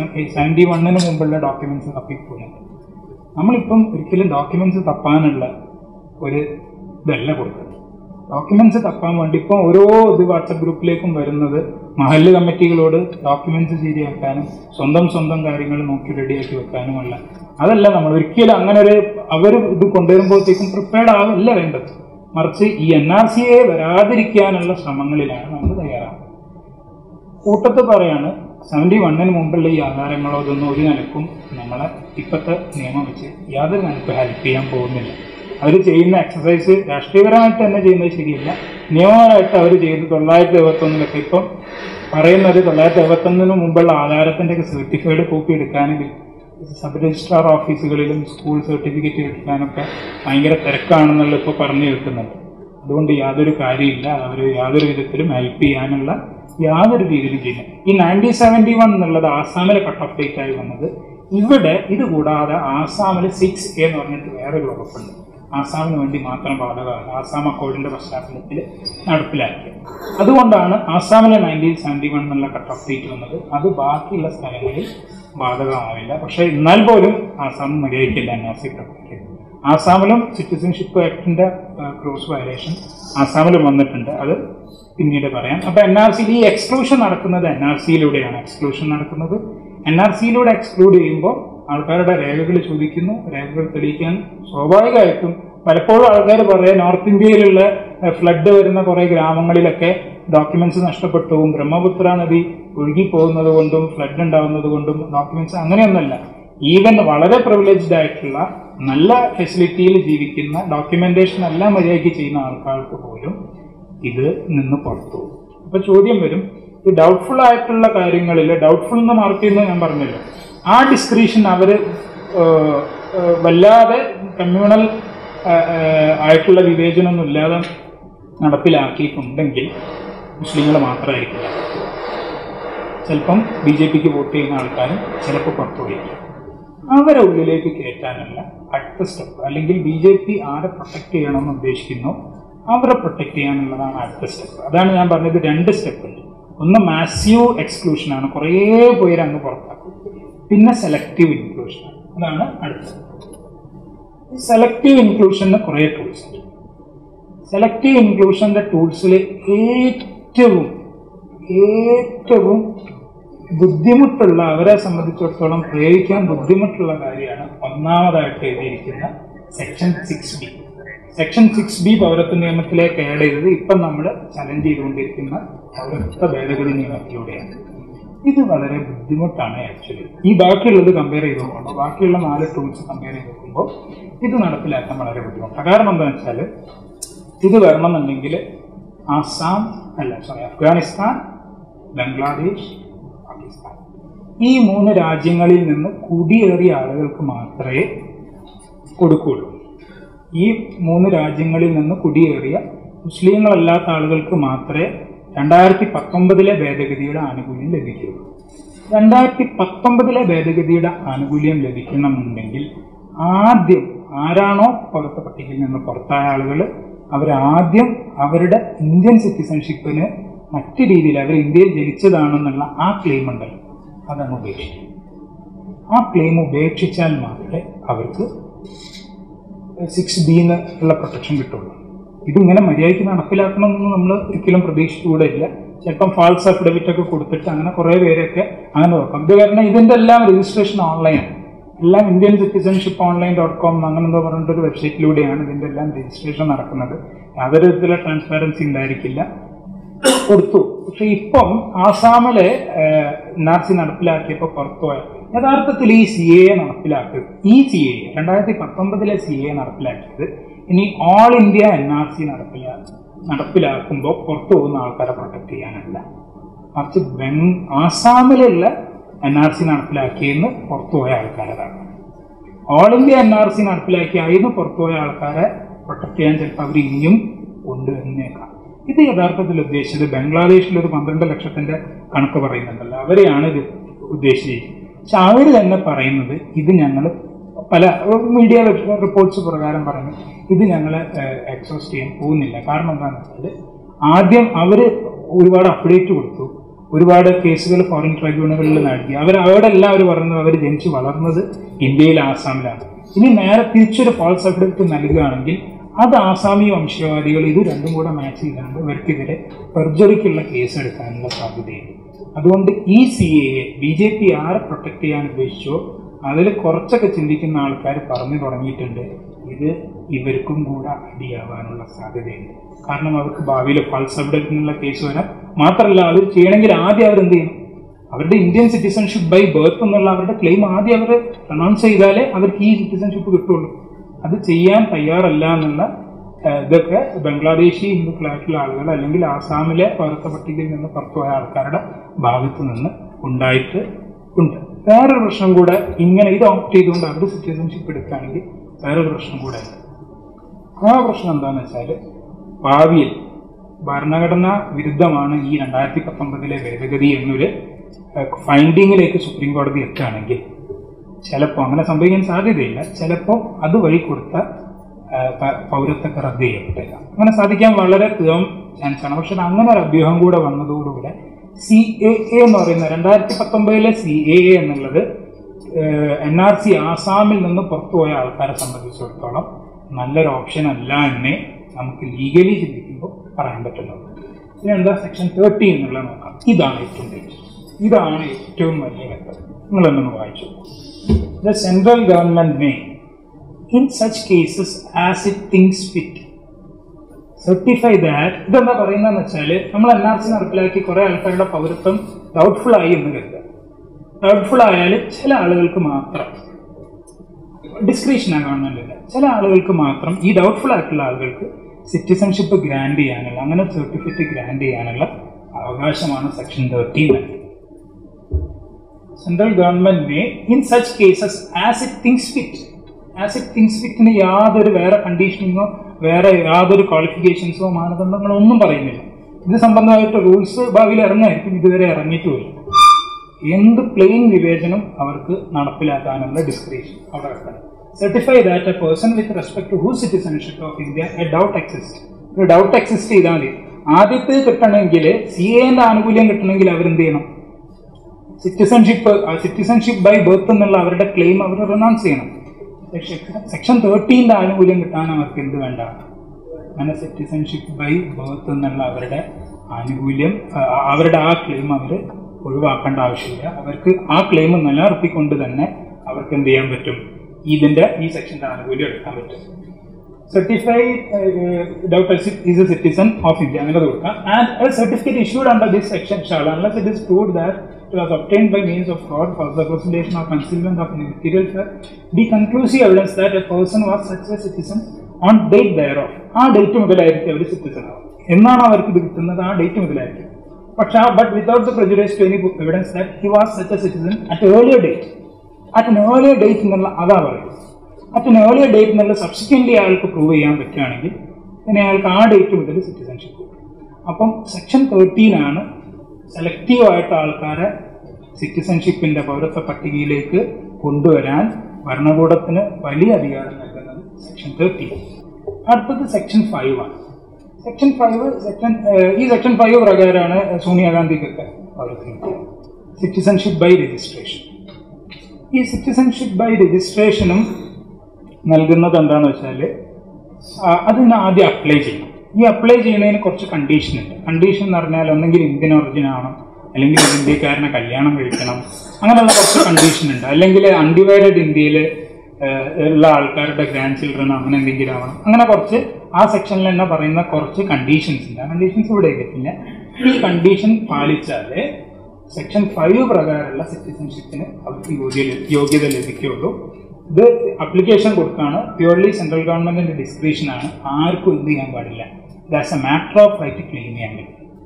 1971 മുമ്പുള്ള ഡോക്യുമെന്റ്സ് തപ്പിപ്പോകുന്നുണ്ട്. നമ്മളിപ്പം ഒരിക്കലും ഡോക്യുമെന്റ്സ് തപ്പാനുള്ള ഒരു ഇതല്ല കൊടുക്കുന്നത്. ഡോക്യുമെന്റ്സ് തപ്പാൻ വേണ്ടി ഇപ്പം ഓരോ വാട്സപ്പ് ഗ്രൂപ്പിലേക്കും വരുന്നത് മഹല്ല് കമ്മിറ്റികളോട് ഡോക്യുമെന്റ്സ് ശരിയാക്കാനും സ്വന്തം കാര്യങ്ങൾ നോക്കി റെഡിയാക്കി വെക്കാനുമല്ല. അതല്ല നമ്മൾ ഒരിക്കലും അങ്ങനെ അവർ ഇത് കൊണ്ടുവരുമ്പോഴത്തേക്കും പ്രിപ്പയർഡ് ആവില്ല വേണ്ടത്. മറിച്ച് ഈ NRCയെ വരാതിരിക്കാനുള്ള ശ്രമങ്ങളിലാണ് നമ്മൾ തയ്യാറാവുന്നത്. കൂട്ടത്ത് പറയാണ് 71 മുമ്പുള്ള ഈ ആധാരങ്ങളോ ഇതൊന്നും ഒരു നിലക്കും നമ്മളെ ഇപ്പോഴത്തെ നിയമം വെച്ച് യാതൊരു നിലക്കും ഹെൽപ്പ് ചെയ്യാൻ പോകുന്നില്ല. അവർ ചെയ്യുന്ന എക്സസൈസ് രാഷ്ട്രീയപരമായിട്ട് തന്നെ ചെയ്യുന്നത് ശരിയല്ല. നിയമപരമായിട്ട് അവർ ചെയ്ത് 971 ഇപ്പം പറയുന്നത് 971 മുമ്പുള്ള ആധാരത്തിൻ്റെയൊക്കെ സർട്ടിഫൈഡ് കോപ്പി എടുക്കാനും സബ് രജിസ്ട്രാർ ഓഫീസുകളിലും സ്കൂൾ സർട്ടിഫിക്കറ്റ് എടുക്കാനൊക്കെ ഭയങ്കര തിരക്കാണെന്നുള്ള ഇപ്പോൾ പറഞ്ഞു കേൾക്കുന്നുണ്ട്. അതുകൊണ്ട് യാതൊരു കാര്യമില്ല, അവർ യാതൊരു വിധത്തിലും ഹെൽപ്പ് ചെയ്യാനുള്ള യാതൊരു രീതിയിലും ചെയ്യുന്നത്. ഈ 1971 എന്നുള്ളത് ആസാമിലെ കട്ട് ഓഫ് ഡേറ്റ് ആയി വന്നത്. ഇവിടെ ഇത് കൂടാതെ ആസാമിൽ 6A എന്ന് പറഞ്ഞിട്ട് വേറൊരു വകുപ്പുണ്ട്. ആസാമിന് വേണ്ടി മാത്രം ബാധകമാണ്. ആസാം അക്കോർഡിന്റെ പശ്ചാത്തലത്തിൽ നടപ്പിലാക്കിയത്. അതുകൊണ്ടാണ് ആസാമിലെ 1971 എന്നുള്ള കട്ട് ഓഫ് ഡേറ്റ് വന്നത്. അത് ബാക്കിയുള്ള സ്ഥലങ്ങളിൽ ബാധകമാവില്ല. പക്ഷേ എന്നാൽ പോലും ആസാം മര്യാദയ്ക്കില്ല NRC പ്രവർത്തിക്കുന്നത്. ആസാമിലും സിറ്റിസൺഷിപ്പ് ആക്ടിന്റെ ക്രോസ് വയലേഷൻ ആസാമിലും വന്നിട്ടുണ്ട്. അത് പിന്നീട് പറയാം. അപ്പൊ NRCയിൽ ഈ എക്സ്ക്ലൂഷൻ നടക്കുന്നത് NRCയിലൂടെയാണ്. എക്സ്ക്ലൂഷൻ നടക്കുന്നത് NRCയിലൂടെ എക്സ്ക്ലൂഡ് ചെയ്യുമ്പോൾ ആൾക്കാരുടെ രേഖകൾ ചോദിക്കുന്നു. രേഖകൾ തെളിയിക്കാൻ സ്വാഭാവികമായിട്ടും പലപ്പോഴും ആൾക്കാർ പറയാം നോർത്ത് ഇന്ത്യയിലുള്ള ഫ്ലഡ് വരുന്ന കുറേ ഗ്രാമങ്ങളിലൊക്കെ ഡോക്യുമെന്റ്സ് നഷ്ടപ്പെട്ടു പോകും, ബ്രഹ്മപുത്ര നദി ഒഴുകിപ്പോകുന്നത് കൊണ്ടും ഫ്ലഡ് ഉണ്ടാകുന്നത് കൊണ്ടും ഡോക്യുമെന്റ്സ് അങ്ങനെയൊന്നുമല്ല. ഈവൻ വളരെ പ്രിവിലേജ്ഡ് ആയിട്ടുള്ള നല്ല ഫെസിലിറ്റിയിൽ ജീവിക്കുന്ന ഡോക്യുമെന്റേഷൻ എല്ലാം മര്യാദയ്ക്ക് ചെയ്യുന്ന ആൾക്കാർക്ക് പോലും ഇത് നിന്ന് പുറത്തു പോകും. അപ്പൊ ചോദ്യം വരും, ഈ ഡൗട്ട്ഫുൾ ആയിട്ടുള്ള കാര്യങ്ങളിൽ ഡൗട്ട്ഫുൾ എന്ന് മാർക്ക് ചെയ്യുന്നത് ഞാൻ പറഞ്ഞല്ലോ, ആ ഡിസ്ക്രിപ്ഷൻ അവർ വല്ലാതെ കമ്മ്യൂണൽ ആയിട്ടുള്ള വിവേചനമൊന്നും ഇല്ലാതെ നടപ്പിലാക്കിയിട്ടുണ്ടെങ്കിൽ മുസ്ലിങ്ങൾ മാത്രമായിരിക്കില്ല. ചിലപ്പം BJPക്ക് വോട്ട് ചെയ്യുന്ന ആൾക്കാരും ചിലപ്പോൾ പുറത്തുപോയിരിക്കും. അവരെ ഉള്ളിലേക്ക് കയറ്റാനുള്ള അടുത്ത സ്റ്റെപ്പ്, അല്ലെങ്കിൽ BJP ആരെ പ്രൊട്ടക്ട് ചെയ്യണമെന്ന് ഉദ്ദേശിക്കുന്നു അവരെ പ്രൊട്ടക്ട് ചെയ്യാനുള്ളതാണ് അടുത്ത സ്റ്റെപ്പ്. അതാണ് ഞാൻ പറഞ്ഞത്, 2 സ്റ്റെപ്പ് ഉണ്ട്. ഒന്ന് മാസീവ് എക്സ്ക്ലൂഷനാണ്, കുറേ പേര് അങ്ങ് പുറത്താക്കും. പിന്നെ സെലക്റ്റീവ് ഇൻക്ലൂഷനാണ്. അതാണ് അടുത്തത്. സെലക്റ്റീവ് ഇൻക്ലൂഷന് കുറേ ടൂൾസ് ഉണ്ട്. സെലക്റ്റീവ് ഇൻക്ലൂഷൻ്റെ ടൂൾസിൽ ഏറ്റവും ബുദ്ധിമുട്ടുള്ള, അവരെ സംബന്ധിച്ചിടത്തോളം പ്രയോഗിക്കാൻ ബുദ്ധിമുട്ടുള്ള കാര്യമാണ് ഒന്നാമതായിട്ട് എഴുതിയിരിക്കുന്ന സെക്ഷൻ 6B. സെക്ഷൻ 6B പൗരത്വ നിയമത്തിലേക്ക് ആഡ് ചെയ്തത് ഇപ്പം നമ്മൾ ചലഞ്ച് ചെയ്തുകൊണ്ടിരിക്കുന്ന പൗരത്വ ഭേദഗതി നിയമത്തിലൂടെയാണ്. ഇത് വളരെ ബുദ്ധിമുട്ടാണ് ആക്ച്വലി. ഈ ബാക്കിയുള്ളത് കമ്പയർ ചെയ്ത് നോക്കുമ്പോൾ, ബാക്കിയുള്ള 4 ടൂൾസ് കമ്പയർ ചെയ്ത് നോക്കുമ്പോൾ ഇത് നടപ്പിലാക്കാൻ വളരെ ബുദ്ധിമുട്ടാണ്. കാരണം എന്താണെന്ന് വെച്ചാൽ ഇത് വരണമെന്നുണ്ടെങ്കിൽ അഫ്ഗാനിസ്ഥാൻ, ബംഗ്ലാദേശ്, പാകിസ്ഥാൻ ഈ 3 രാജ്യങ്ങളിൽ നിന്ന് കുടിയേറിയ ആളുകൾക്ക് മാത്രമേ കൊടുക്കുകയുള്ളൂ. ഈ 3 രാജ്യങ്ങളിൽ നിന്ന് കുടിയേറിയ മുസ്ലിങ്ങളല്ലാത്ത ആളുകൾക്ക് മാത്രമേ 2019 ഭേദഗതിയുടെ ആനുകൂല്യം ലഭിക്കുകയുള്ളൂ. 2019 ഭേദഗതിയുടെ ആനുകൂല്യം ലഭിക്കണമെന്നുണ്ടെങ്കിൽ ആദ്യം ആരാണോ പൗരത്വ പട്ടികയിൽ നിന്ന് പുറത്തായ ആളുകൾ, അവരാദ്യം അവരുടെ ഇന്ത്യൻ സിറ്റിസൺഷിപ്പിന് മറ്റു രീതിയിൽ അവർ ഇന്ത്യയിൽ ജനിച്ചതാണെന്നുള്ള ആ ക്ലെയിം ഉണ്ടല്ലോ, അതങ്ങ് ഉപേക്ഷിക്കും. ആ ക്ലെയിം ഉപേക്ഷിച്ചാൽ മാത്രമേ അവർക്ക് 6B ഉള്ള പ്രൊട്ടക്ഷൻ കിട്ടുള്ളൂ. ഇതിങ്ങനെ മര്യാദയ്ക്ക് നടപ്പിലാക്കണമെന്ന് നമ്മൾ ഒരിക്കലും പ്രതീക്ഷിച്ചുകൂടെ ഇല്ല. ചിലപ്പം ഫാൾസ് അഫിഡവിറ്റ് ഒക്കെ കൊടുത്തിട്ട് അങ്ങനെ കുറേ പേരൊക്കെ അങ്ങനെ നോക്കാം. ഇത് കാരണം ഇതിൻ്റെ എല്ലാം രജിസ്ട്രേഷൻ ഓൺലൈനാണ്. എല്ലാം ഇന്ത്യൻ സിറ്റിസൺഷിപ്പ് ഓൺലൈൻ.com അങ്ങനെ എന്തോ പറഞ്ഞിട്ടൊരു വെബ്സൈറ്റിലൂടെയാണ് ഇതിൻ്റെ എല്ലാം രജിസ്ട്രേഷൻ നടക്കുന്നത്. യാതൊരു വിധത്തിലുള്ള ട്രാൻസ്പാരൻസി ഉണ്ടായിരിക്കില്ല. കൊടുത്തു. പക്ഷെ ഇപ്പം ആസാമിലെ NRC നടപ്പിലാക്കിയപ്പോൾ പുറത്തുപോയ യഥാർത്ഥത്തിൽ ഈ CAA നടപ്പിലാക്കിയത്, ഈ CAA 2019 CAA നടപ്പിലാക്കിയത് ഇനി ഓൾ ഇന്ത്യ NRC നടപ്പിലാക്കുമ്പോൾ പുറത്തു പോകുന്ന ആൾക്കാരെ പ്രൊട്ടക്ട് ചെയ്യാനല്ല, മറിച്ച് ആസാമിലുള്ള NRC നടപ്പിലാക്കിയെന്ന് പുറത്തുപോയ ആൾക്കാരതാണ്. ഓൾ ഇന്ത്യ NRC നടപ്പിലാക്കിയായിരുന്നു പുറത്തുപോയ ആൾക്കാരെ പ്രൊട്ടക്ട് ചെയ്യാൻ ചിലപ്പോൾ അവർ ഇനിയും കൊണ്ടുവന്നേക്കാം. ഇത് യഥാർത്ഥത്തിൽ ഉദ്ദേശിച്ചത് ബംഗ്ലാദേശിൽ ഒരു 12 ലക്ഷത്തിന്റെ കണക്ക് പറയുന്നുണ്ടല്ലോ, അവരെയാണ് ഇത് ഉദ്ദേശിച്ചിരിക്കുന്നത്. പക്ഷെ അവർ തന്നെ പറയുന്നത് ഇത് ഞങ്ങൾ പല മീഡിയ റിപ്പോർട്ട്സ് പ്രകാരം പറഞ്ഞു ഇത് ഞങ്ങൾ എക്സോസ്റ്റ് ചെയ്യാൻ പോകുന്നില്ല. കാരണം എന്താണെന്ന് വെച്ചാൽ ആദ്യം അവർ ഒരുപാട് അപ്ഡേറ്റ് കൊടുത്തു, ഒരുപാട് കേസുകൾ ഫോറിൻ ട്രൈബ്യൂണലുകളിൽ നൽകി. അവിടെ എല്ലാം അവർ പറയുന്നത് അവർ ജനിച്ച് വളർന്നത് ഇന്ത്യയിലെ ആസാമിലാണ്. ഇനി നേരെ തിരിച്ചൊരു ഫാൾസ് അപ്ഡേറ്റ് നൽകുകയാണെങ്കിൽ അത് ആസാമി വംശവാദികൾ ഇത് രണ്ടും കൂടെ മാച്ച് ചെയ്താണ്ട് ഇവർക്കെതിരെ പെർജറിക്കുള്ള കേസ് എടുക്കാനുള്ള സാധ്യതയുണ്ട്. അതുകൊണ്ട് ഈ CAA BJP ആരെ പ്രൊട്ടക്ട് ചെയ്യാൻ ഉദ്ദേശിച്ചോ അതിൽ കുറച്ചൊക്കെ ചിന്തിക്കുന്ന ആൾക്കാർ പറഞ്ഞു തുടങ്ങിയിട്ടുണ്ട് ഇത് ഇവർക്കും കൂടെ അടിയാവാനുള്ള സാധ്യതയുണ്ട്. കാരണം അവർക്ക് ഭാവിയിൽ ഫാൾസ് അപ്ഡേറ്റിനുള്ള കേസ് വരാം. മാത്രമല്ല അവർ ചെയ്യണമെങ്കിൽ ആദ്യം അവരെന്ത് ചെയ്യണം, അവരുടെ ഇന്ത്യൻ സിറ്റിസൺഷിപ്പ് ബൈ ബർത്ത് എന്നുള്ള അവരുടെ ക്ലെയിം ആദ്യം അവർ അനൗൺസ് ചെയ്താലേ അവർക്ക് ഈ സിറ്റിസൺഷിപ്പ് കിട്ടുള്ളൂ. അത് ചെയ്യാൻ തയ്യാറല്ല എന്നുള്ള ഇതൊക്കെ ബംഗ്ലാദേശി ഹിന്ദുക്കളായിട്ടുള്ള ആളുകൾ അല്ലെങ്കിൽ ആസാമിലെ പൗരത്വ പട്ടികയിൽ നിന്ന് പുറത്തുപോയ ആൾക്കാരുടെ ഭാഗത്ത് നിന്ന് ഉണ്ടായിട്ട് ഉണ്ട്. വേറൊരു പ്രശ്നം കൂടെ ഇങ്ങനെ ഇത് ഓപ്റ്റ് ചെയ്തുകൊണ്ട് അവരുടെ സിറ്റിസൺഷിപ്പ് എടുക്കുകയാണെങ്കിൽ വേറൊരു പ്രശ്നം കൂടെ ഉണ്ട്. ആ പ്രശ്നം എന്താണെന്ന് വെച്ചാൽ ഭാവിയിൽ ഭരണഘടനാ വിരുദ്ധമാണ് ഈ 2019 ഭേദഗതി എന്നൊരു ഫൈൻഡിങ്ങിലേക്ക് സുപ്രീം കോടതി എത്തുകയാണെങ്കിൽ ചിലപ്പോൾ അങ്ങനെ സംഭവിക്കാൻ സാധ്യതയില്ല. ചിലപ്പോൾ അതുവഴി കൊടുത്ത പൗരത്വത്തെ റദ്ദ് ചെയ്യപ്പെട്ടേക്കാം. അങ്ങനെ സാധിക്കാൻ വളരെ ചാൻസാണ്. പക്ഷെ അങ്ങനെ ഒരു അഭ്യൂഹം കൂടെ വന്നതോടുകൂടെ CAA എന്ന് പറയുന്ന 2019 CAA എന്നുള്ളത് NRC ആസാമിൽ നിന്ന് പുറത്തുപോയ ആൾക്കാരെ സംബന്ധിച്ചിടത്തോളം നല്ലൊരു ഓപ്ഷൻ അല്ല എന്നേ നമുക്ക് ലീഗലി ചിന്തിക്കുമ്പോൾ പറയാൻ പറ്റുന്നത്. ഇനി എന്താ സെക്ഷൻ 30 എന്നുള്ളത് നോക്കാം. ഇതാണ് ഏറ്റവും വലിയ മെത്തഡ്. നിങ്ങളൊന്ന് വായിച്ചു. The central government may, in such cases as it thinks fit, certify that ഇതെന്താ പറയുന്നതെന്ന് വെച്ചാൽ നമ്മൾ NRC നടപ്പിലാക്കി കുറേ ആൾക്കാരുടെ പൗരത്വം ഡൗട്ട്ഫുൾ ആയി എന്ന് കരുതുക. ഡൗട്ട്ഫുൾ ആയാൽ ചില ആളുകൾക്ക് മാത്രം ഡിസ്ക്രിപ്ഷനാണ് ഗവൺമെന്റിന്റെ, ചില ആളുകൾക്ക് മാത്രം ഈ ഡൗട്ട്ഫുൾ ആയിട്ടുള്ള ആളുകൾക്ക് സിറ്റിസൺഷിപ്പ് ഗ്രാൻഡ് ചെയ്യാനുള്ള അങ്ങനെ സർട്ടിഫിക്കറ്റ് ഗ്രാൻഡ് ചെയ്യാനുള്ള അവകാശമാണ് സെക്ഷൻ 13 നൽകിയത്. Central government may in such cases as it thinks fit. As it thinks ഫിറ്റിന് യാതൊരു വേറെ കണ്ടീഷനിങ്ങോ വേറെ യാതൊരു ക്വാളിഫിക്കേഷൻസോ മാനദണ്ഡങ്ങളോ ഒന്നും പറയുന്നില്ല. ഇത് സംബന്ധമായിട്ട് റൂൾസ് ഭാവിയിൽ ഇറങ്ങായിരിക്കും, ഇതുവരെ ഇറങ്ങിയിട്ടുമില്ല. എന്ത് പ്ലെയിൻ വിവേചനം അവർക്ക് നടപ്പിലാക്കാനുള്ള ഡിസ്ക്രിപ്ഷൻ അവിടെ വെക്കണം. Certify that a person with respect to whose citizenship of India a doubt exists. ഒരു ഡൗട്ട് എക്സിസ്റ്റ് ചെയ്താൽ മതി. ആദ്യത്തെ കിട്ടണമെങ്കിൽ CAA ആനുകൂല്യം കിട്ടണമെങ്കിൽ അവരെന്ത് ചെയ്യണം, സിറ്റിസൺഷിപ്പ് ബൈ ബർത്ത് എന്നുള്ള അവരുടെ ക്ലെയിം അവർ റിനൗൺസ് ചെയ്യണം. സെക്ഷൻ 13 ആനുകൂല്യം കിട്ടാൻ അവർക്ക് എന്ത് വേണ്ട, അങ്ങനെ സിറ്റിസൺഷിപ്പ് ബൈ ബർത്ത് എന്നുള്ള അവരുടെ ആനുകൂല്യം അവരുടെ ആ ക്ലെയിം അവർ ഒഴിവാക്കേണ്ട ആവശ്യമില്ല. അവർക്ക് ആ ക്ലെയിം നിലനിർത്തിക്കൊണ്ട് തന്നെ അവർക്ക് എന്ത് ചെയ്യാൻ പറ്റും, ഈ സെക്ഷൻ്റെ ആനുകൂല്യം എടുക്കാൻ പറ്റും. Certified doubt is a citizen of India. And a certificate issued under this section shall, unless it is proved that it was obtained by means of fraud, false representation, or concealment of material fact, be conclusive evidence that a person was such a citizen on date thereof. ആ date മുതലായിരിക്കും അവർ citizen ആവും. എന്നാണ് അവർക്ക് ഇത് കിട്ടുന്നത്, ആ date മുതലായിരിക്കും. പക്ഷെ but without the prejudice to any evidence that he was such a citizen at earlier date. At an earlier date എന്നുള്ള അതാ പറയുന്നത്. അറ്റ് എൻ ഏർലിയർ ഡേറ്റ് എന്നുള്ള സബ്സിക്വൻ്റ്ലി അയാൾക്ക് പ്രൂവ് ചെയ്യാൻ പറ്റുകയാണെങ്കിൽ പിന്നെ അയാൾക്ക് ആ ഡേറ്റ് മുതൽ സിറ്റിസൺഷിപ്പ് കിട്ടും. അപ്പം സെക്ഷൻ 13 സെലക്റ്റീവായിട്ട് ആൾക്കാരെ സിറ്റിസൺഷിപ്പിൻ്റെ പൗരത്വ പട്ടികയിലേക്ക് കൊണ്ടുവരാൻ ഭരണകൂടത്തിന് വലിയ അധികാരം നൽകുന്നത് സെക്ഷൻ 13. അടുത്തത് സെക്ഷൻ 5 ഈ സെക്ഷൻ 5 പ്രകാരമാണ് സോണിയാഗാന്ധിക്കൊക്കെ പൗരത്വം സിറ്റിസൺഷിപ്പ് ബൈ രജിസ്ട്രേഷൻ. ഈ സിറ്റിസൺഷിപ്പ് ബൈ രജിസ്ട്രേഷനും നൽകുന്നത് എന്താണെന്ന് വെച്ചാൽ അതിന് ആദ്യം അപ്ലൈ ചെയ്യണം. ഈ അപ്ലൈ ചെയ്യുന്നതിന് കുറച്ച് കണ്ടീഷൻ ഉണ്ട്. കണ്ടീഷൻ എന്ന് പറഞ്ഞാൽ ഒന്നെങ്കിൽ ഇന്ത്യൻ ഒറിജിൻ ആവണം, അല്ലെങ്കിൽ ഒരു ഇന്ത്യക്കാരനെ കല്യാണം കഴിക്കണം, അങ്ങനെയുള്ള കുറച്ച് കണ്ടീഷൻ ഉണ്ട്. അല്ലെങ്കിൽ അൺഡിവൈഡഡ് ഇന്ത്യയിൽ ഉള്ള ആൾക്കാരുടെ ഗ്രാൻഡ് ചിൽഡ്രൻ അങ്ങനെ എന്തെങ്കിലും ആവണം. അങ്ങനെ കുറച്ച് ആ സെക്ഷനിൽ തന്നെ പറയുന്ന കുറച്ച് കണ്ടീഷൻസ് ഉണ്ട്. ആ കണ്ടീഷൻസ് ഇവിടെ കിട്ടില്ല. ഈ കണ്ടീഷൻ പാലിച്ചാലേ സെക്ഷൻ 5 പ്രകാരമുള്ള സിറ്റിസൺഷിപ്പിന് അവർക്ക് യോഗ്യത ലഭിക്കുകയുള്ളൂ. ഇത് അപ്ലിക്കേഷൻ കൊടുക്കുകയാണ്, പ്യുവർലി സെൻട്രൽ ഗവൺമെന്റിന്റെ ഡിസ്ക്രിപ്ഷനാണ്, ആർക്കും എന്ത് ചെയ്യാൻ പാടില്ല. That's a matter of right claim ചെയ്യാൻ പറ്റും.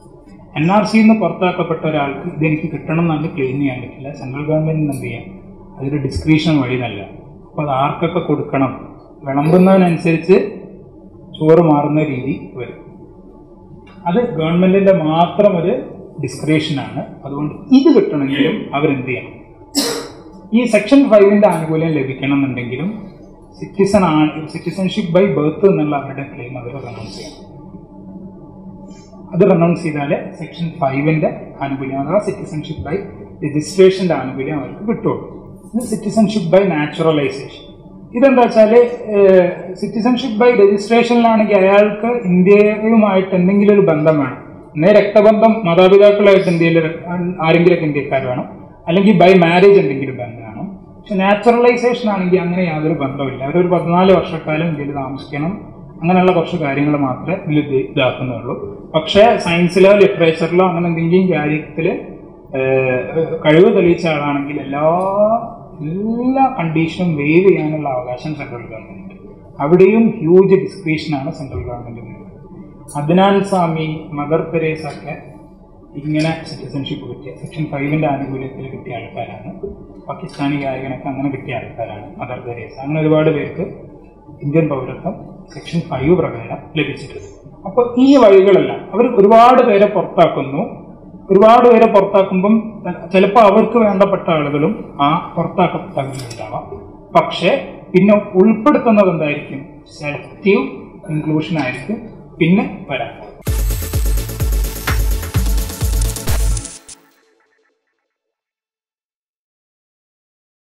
NRC നിന്ന് പുറത്താക്കപ്പെട്ട ഒരാൾക്ക് ഇതെനിക്ക് കിട്ടണം എന്നാണ് ക്ലെയിം ചെയ്യാൻ പറ്റില്ല. സെൻട്രൽ ഗവൺമെന്റിന് എന്ത് ചെയ്യാം, അതൊരു ഡിസ്ക്രിപ്ഷൻ വഴി നൽകാം. അപ്പോൾ അത് ആർക്കൊക്കെ കൊടുക്കണം, വിളമ്പുന്നതിനനുസരിച്ച് ചോറ് മാറുന്ന രീതി വരും. അത് ഗവൺമെന്റിന്റെ മാത്രം ഒരു ഡിസ്ക്രിപ്ഷനാണ്. അതുകൊണ്ട് ഇത് കിട്ടണമെങ്കിലും അവരെന്ത് ചെയ്യണം, ഈ സെക്ഷൻ 5ന്റെ ആനുകൂല്യം ലഭിക്കണം എന്നുണ്ടെങ്കിലും സിറ്റിസൺഷിപ്പ് ബൈ ബർത്ത് എന്നുള്ള അവരുടെ ക്ലെയിം അവർ റെനൗൺസ് ചെയ്യണം. അത് റെനൗൺസ് ചെയ്താൽ സെക്ഷൻ 5ന്റെ ആനുകൂല്യം അഥവാ സിറ്റിസൺഷിപ്പ് ബൈ രജിസ്ട്രേഷന്റെ ആനുകൂല്യം അവർക്ക് കിട്ടുള്ളൂ. ഇത് സിറ്റിസൺഷിപ്പ് ബൈ നാച്ചുറലൈസേഷൻ. ഇതെന്താ വെച്ചാൽ സിറ്റിസൺഷിപ്പ് ബൈ രജിസ്ട്രേഷനിലാണെങ്കിൽ അയാൾക്ക് ഇന്ത്യയുമായിട്ട് എന്തെങ്കിലും ഒരു ബന്ധം വേണം. എന്നേ രക്തബന്ധം മാതാപിതാക്കളായിട്ട് ഇന്ത്യയിൽ ആരെങ്കിലുമൊക്കെ ഇന്ത്യക്കാർ വേണം, അല്ലെങ്കിൽ ബൈ മാരേജ് എന്തെങ്കിലും ബന്ധം വേണം. പക്ഷെ നാച്ചുറലൈസേഷൻ ആണെങ്കിൽ അങ്ങനെ യാതൊരു ബന്ധമില്ല. അവരൊരു 14 വർഷക്കാലം ഇന്ത്യയിൽ താമസിക്കണം, അങ്ങനെയുള്ള കുറച്ച് കാര്യങ്ങൾ മാത്രമേ ഇതിൽ ഇതാക്കുന്നുള്ളൂ. പക്ഷേ സയൻസിലോ ലിറ്ററേച്ചറിലോ അങ്ങനെ എന്തെങ്കിലും കാര്യത്തിൽ കഴിവ് തെളിയിച്ച ആളാണെങ്കിൽ എല്ലാ കണ്ടീഷനും വേവ് ചെയ്യാനുള്ള അവകാശം സെൻട്രൽ ഗവൺമെന്റ്. അവിടെയും ഹ്യൂജ് ഡിസ്ക്രിപ്ഷനാണ് സെൻട്രൽ ഗവൺമെന്റിന്. അദ്നാൻ സാമി, മദർ തെരേസ ഒക്കെ ഇങ്ങനെ സിറ്റിസൺഷിപ്പ് കിട്ടിയ സെക്ഷൻ 5ന്റെ ആനുകൂല്യത്തിൽ കിട്ടിയ ആൾക്കാരാണ്. പാകിസ്ഥാനി ഗായകനൊക്കെ അങ്ങനെ കിട്ടിയ ആൾക്കാരാണ് മദർ തെരേസ. അങ്ങനെ ഒരുപാട് പേർക്ക് ഇന്ത്യൻ പൗരത്വം സെക്ഷൻ 5 പ്രകാരം ലഭിച്ചിട്ടുണ്ട്. അപ്പോൾ ഈ വഴികളെല്ലാം അവർ ഒരുപാട് പേരെ പുറത്താക്കുന്നു. ഒരുപാട് പേരെ പുറത്താക്കുമ്പം ചിലപ്പോൾ അവർക്ക് വേണ്ടപ്പെട്ട ആളുകളും ആ പുറത്താക്കപ്പെട്ടവരുണ്ടാവാം. പക്ഷെ പിന്നെ ഉൾപ്പെടുത്തുന്നത് എന്തായിരിക്കും, സെലക്റ്റീവ് ഇൻക്ലൂഷൻ ആയിരിക്കും പിന്നെ വരാൻ.